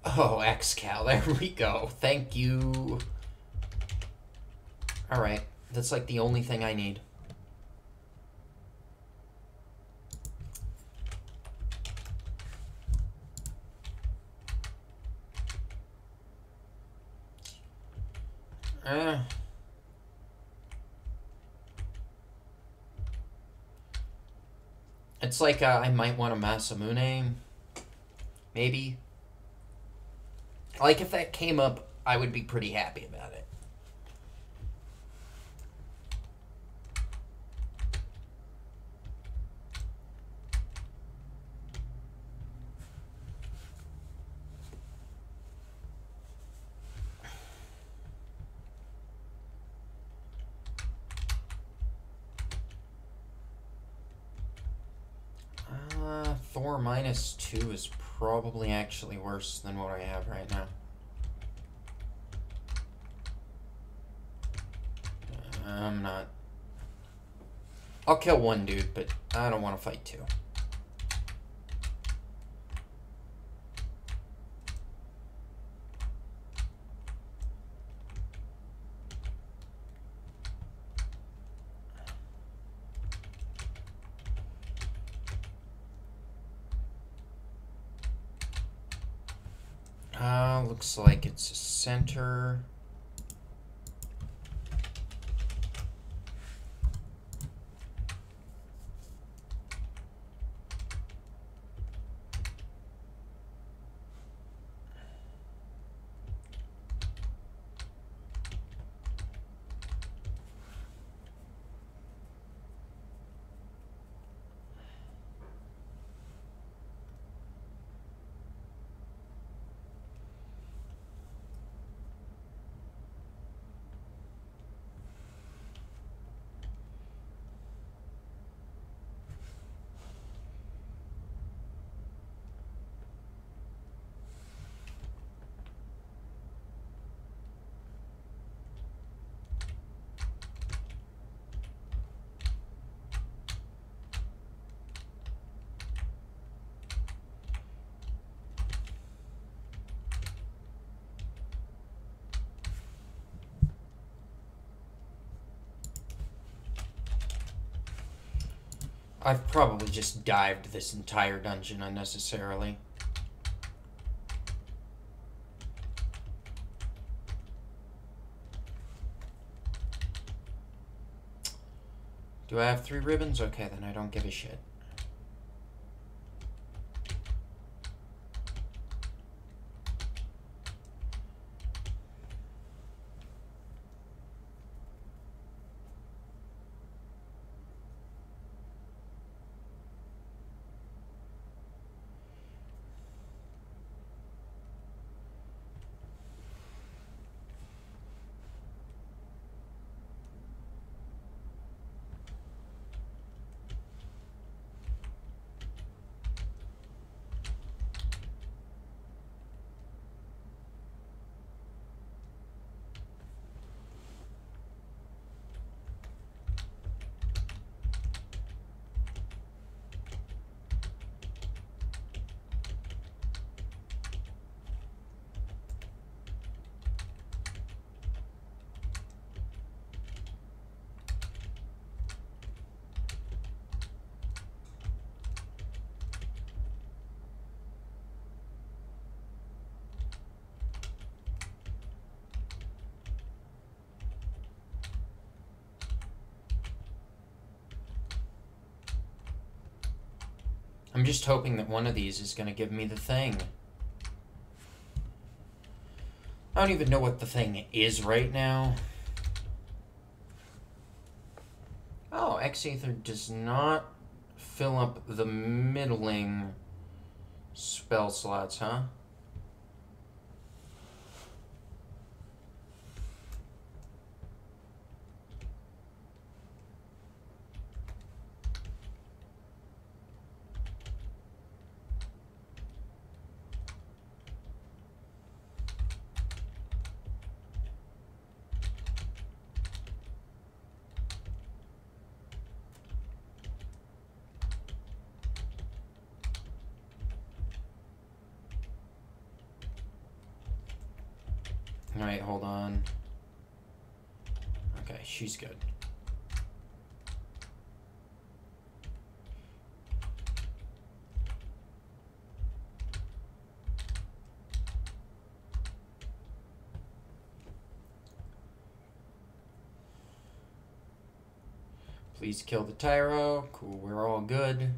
Oh, XCal, there we go. Thank you. Alright, that's like the only thing I need. It's like I might want a Masamune. Maybe. Like, if that came up, I would be pretty happy about it. Thor -2 is probably actually worse than what I have right now. I'm not. I'll kill one dude, but I don't want to fight two. Looks like it's a center. I've probably just dived this entire dungeon unnecessarily. Do I have 3 ribbons? Okay, then I don't give a shit. I'm just hoping that one of these is going to give me the thing. I don't even know what the thing is right now. Oh, X-Aether does not fill up the middling spell slots, huh? Alright, hold on. Okay, she's good. Please kill the Tyro. Cool, we're all good.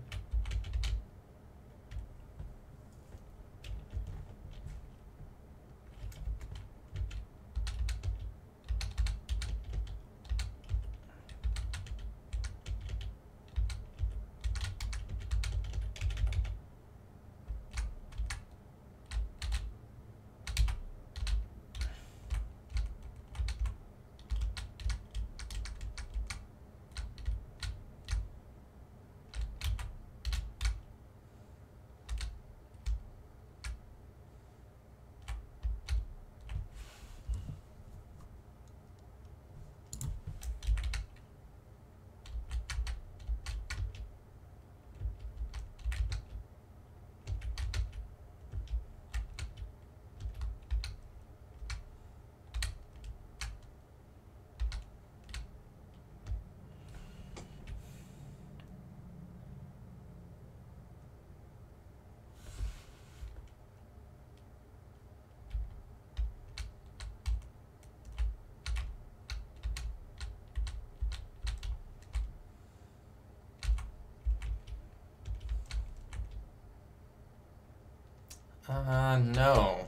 No.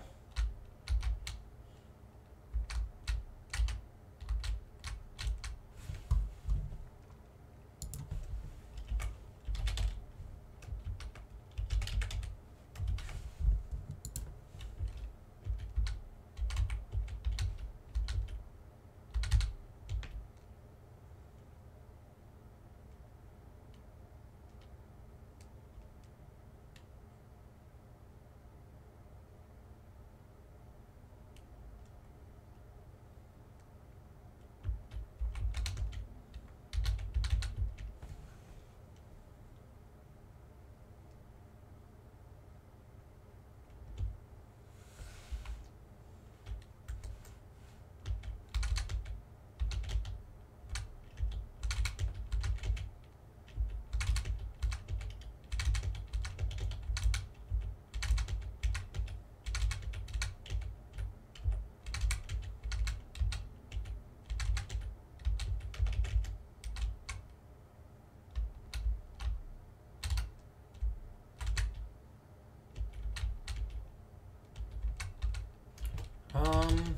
Um...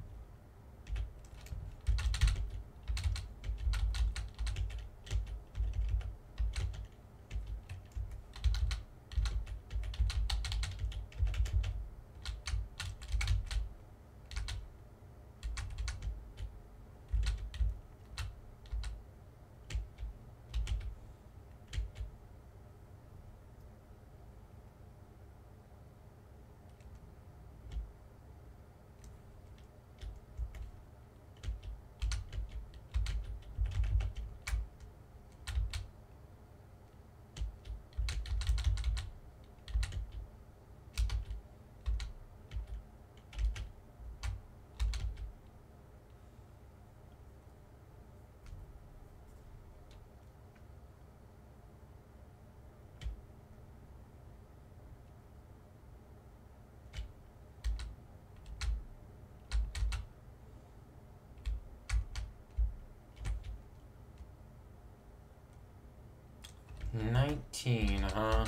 $19, huh?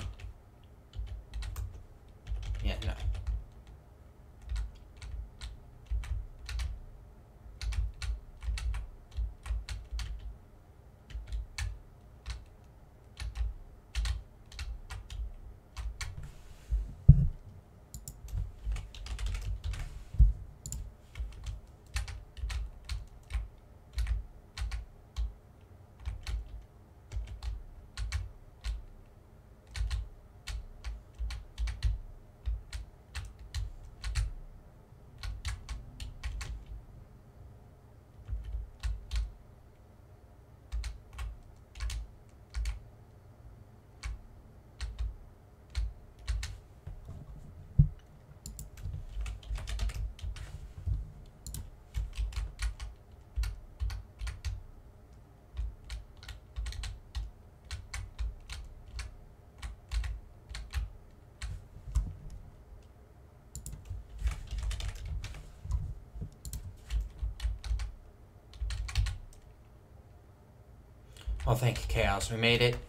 Yeah, no. Oh, thank you, Chaos. We made it.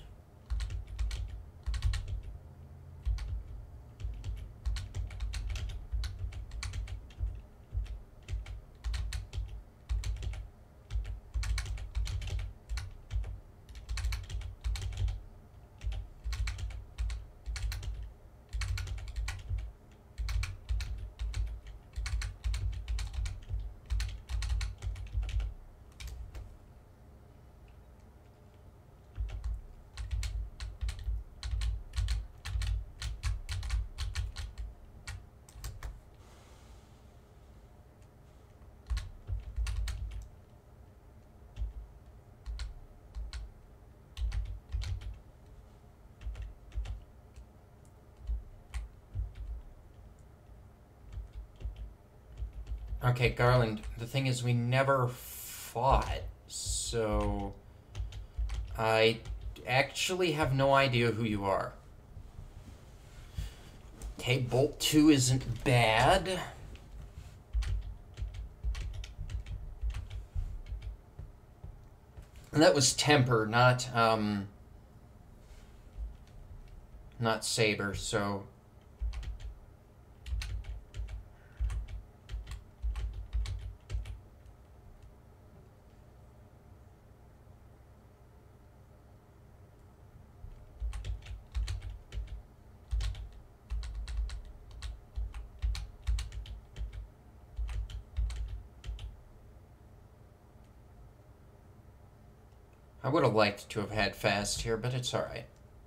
Okay, Garland, the thing is we never fought, so I actually have no idea who you are. Okay, Bolt 2 isn't bad. And that was Temper, not Saber, so... I would have liked to have had Fast here, but it's alright.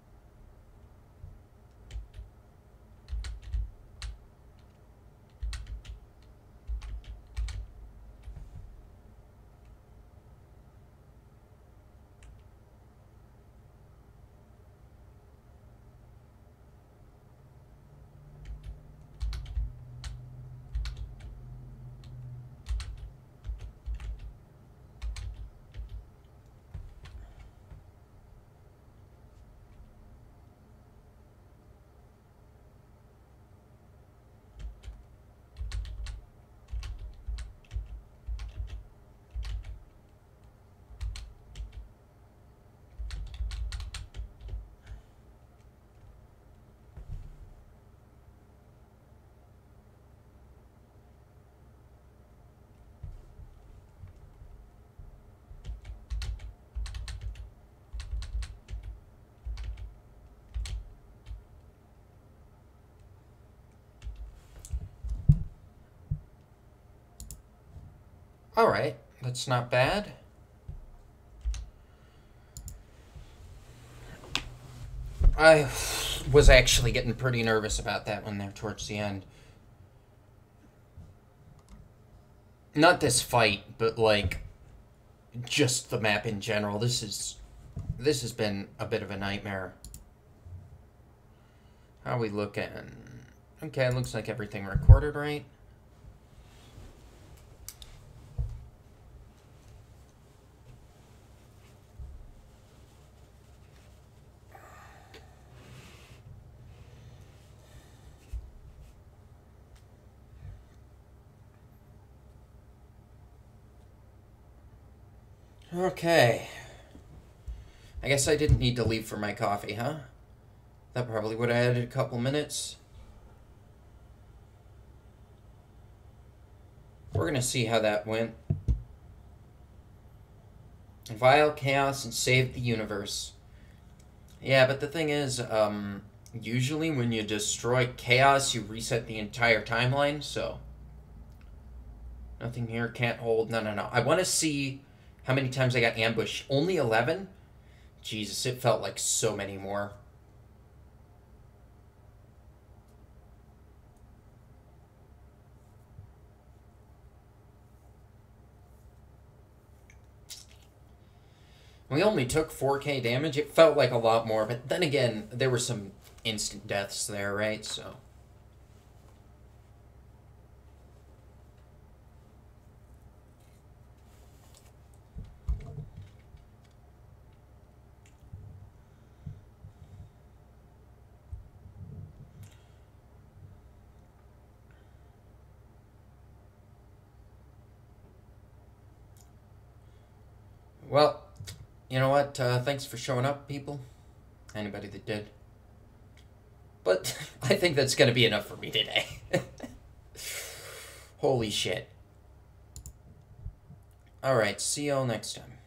Alright, that's not bad. I was actually getting pretty nervous about that one there towards the end. Not this fight, but like just the map in general. This has been a bit of a nightmare. How are we looking? Okay, it looks like everything recorded right. Okay. I guess I didn't need to leave for my coffee, huh? That probably would have added a couple minutes. We're gonna see how that went. Vile chaos and save the universe. Yeah, but the thing is, usually when you destroy chaos, you reset the entire timeline, so... Nothing here, can't hold, no. I want to see how many times I got ambushed. Only 11? Jesus, it felt like so many more. We only took 4k damage. It felt like a lot more, but then again, there were some instant deaths there, right? So... Well, you know what? Thanks for showing up, people. Anybody that did. But I think that's going to be enough for me today. Holy shit. Alright, see y'all next time.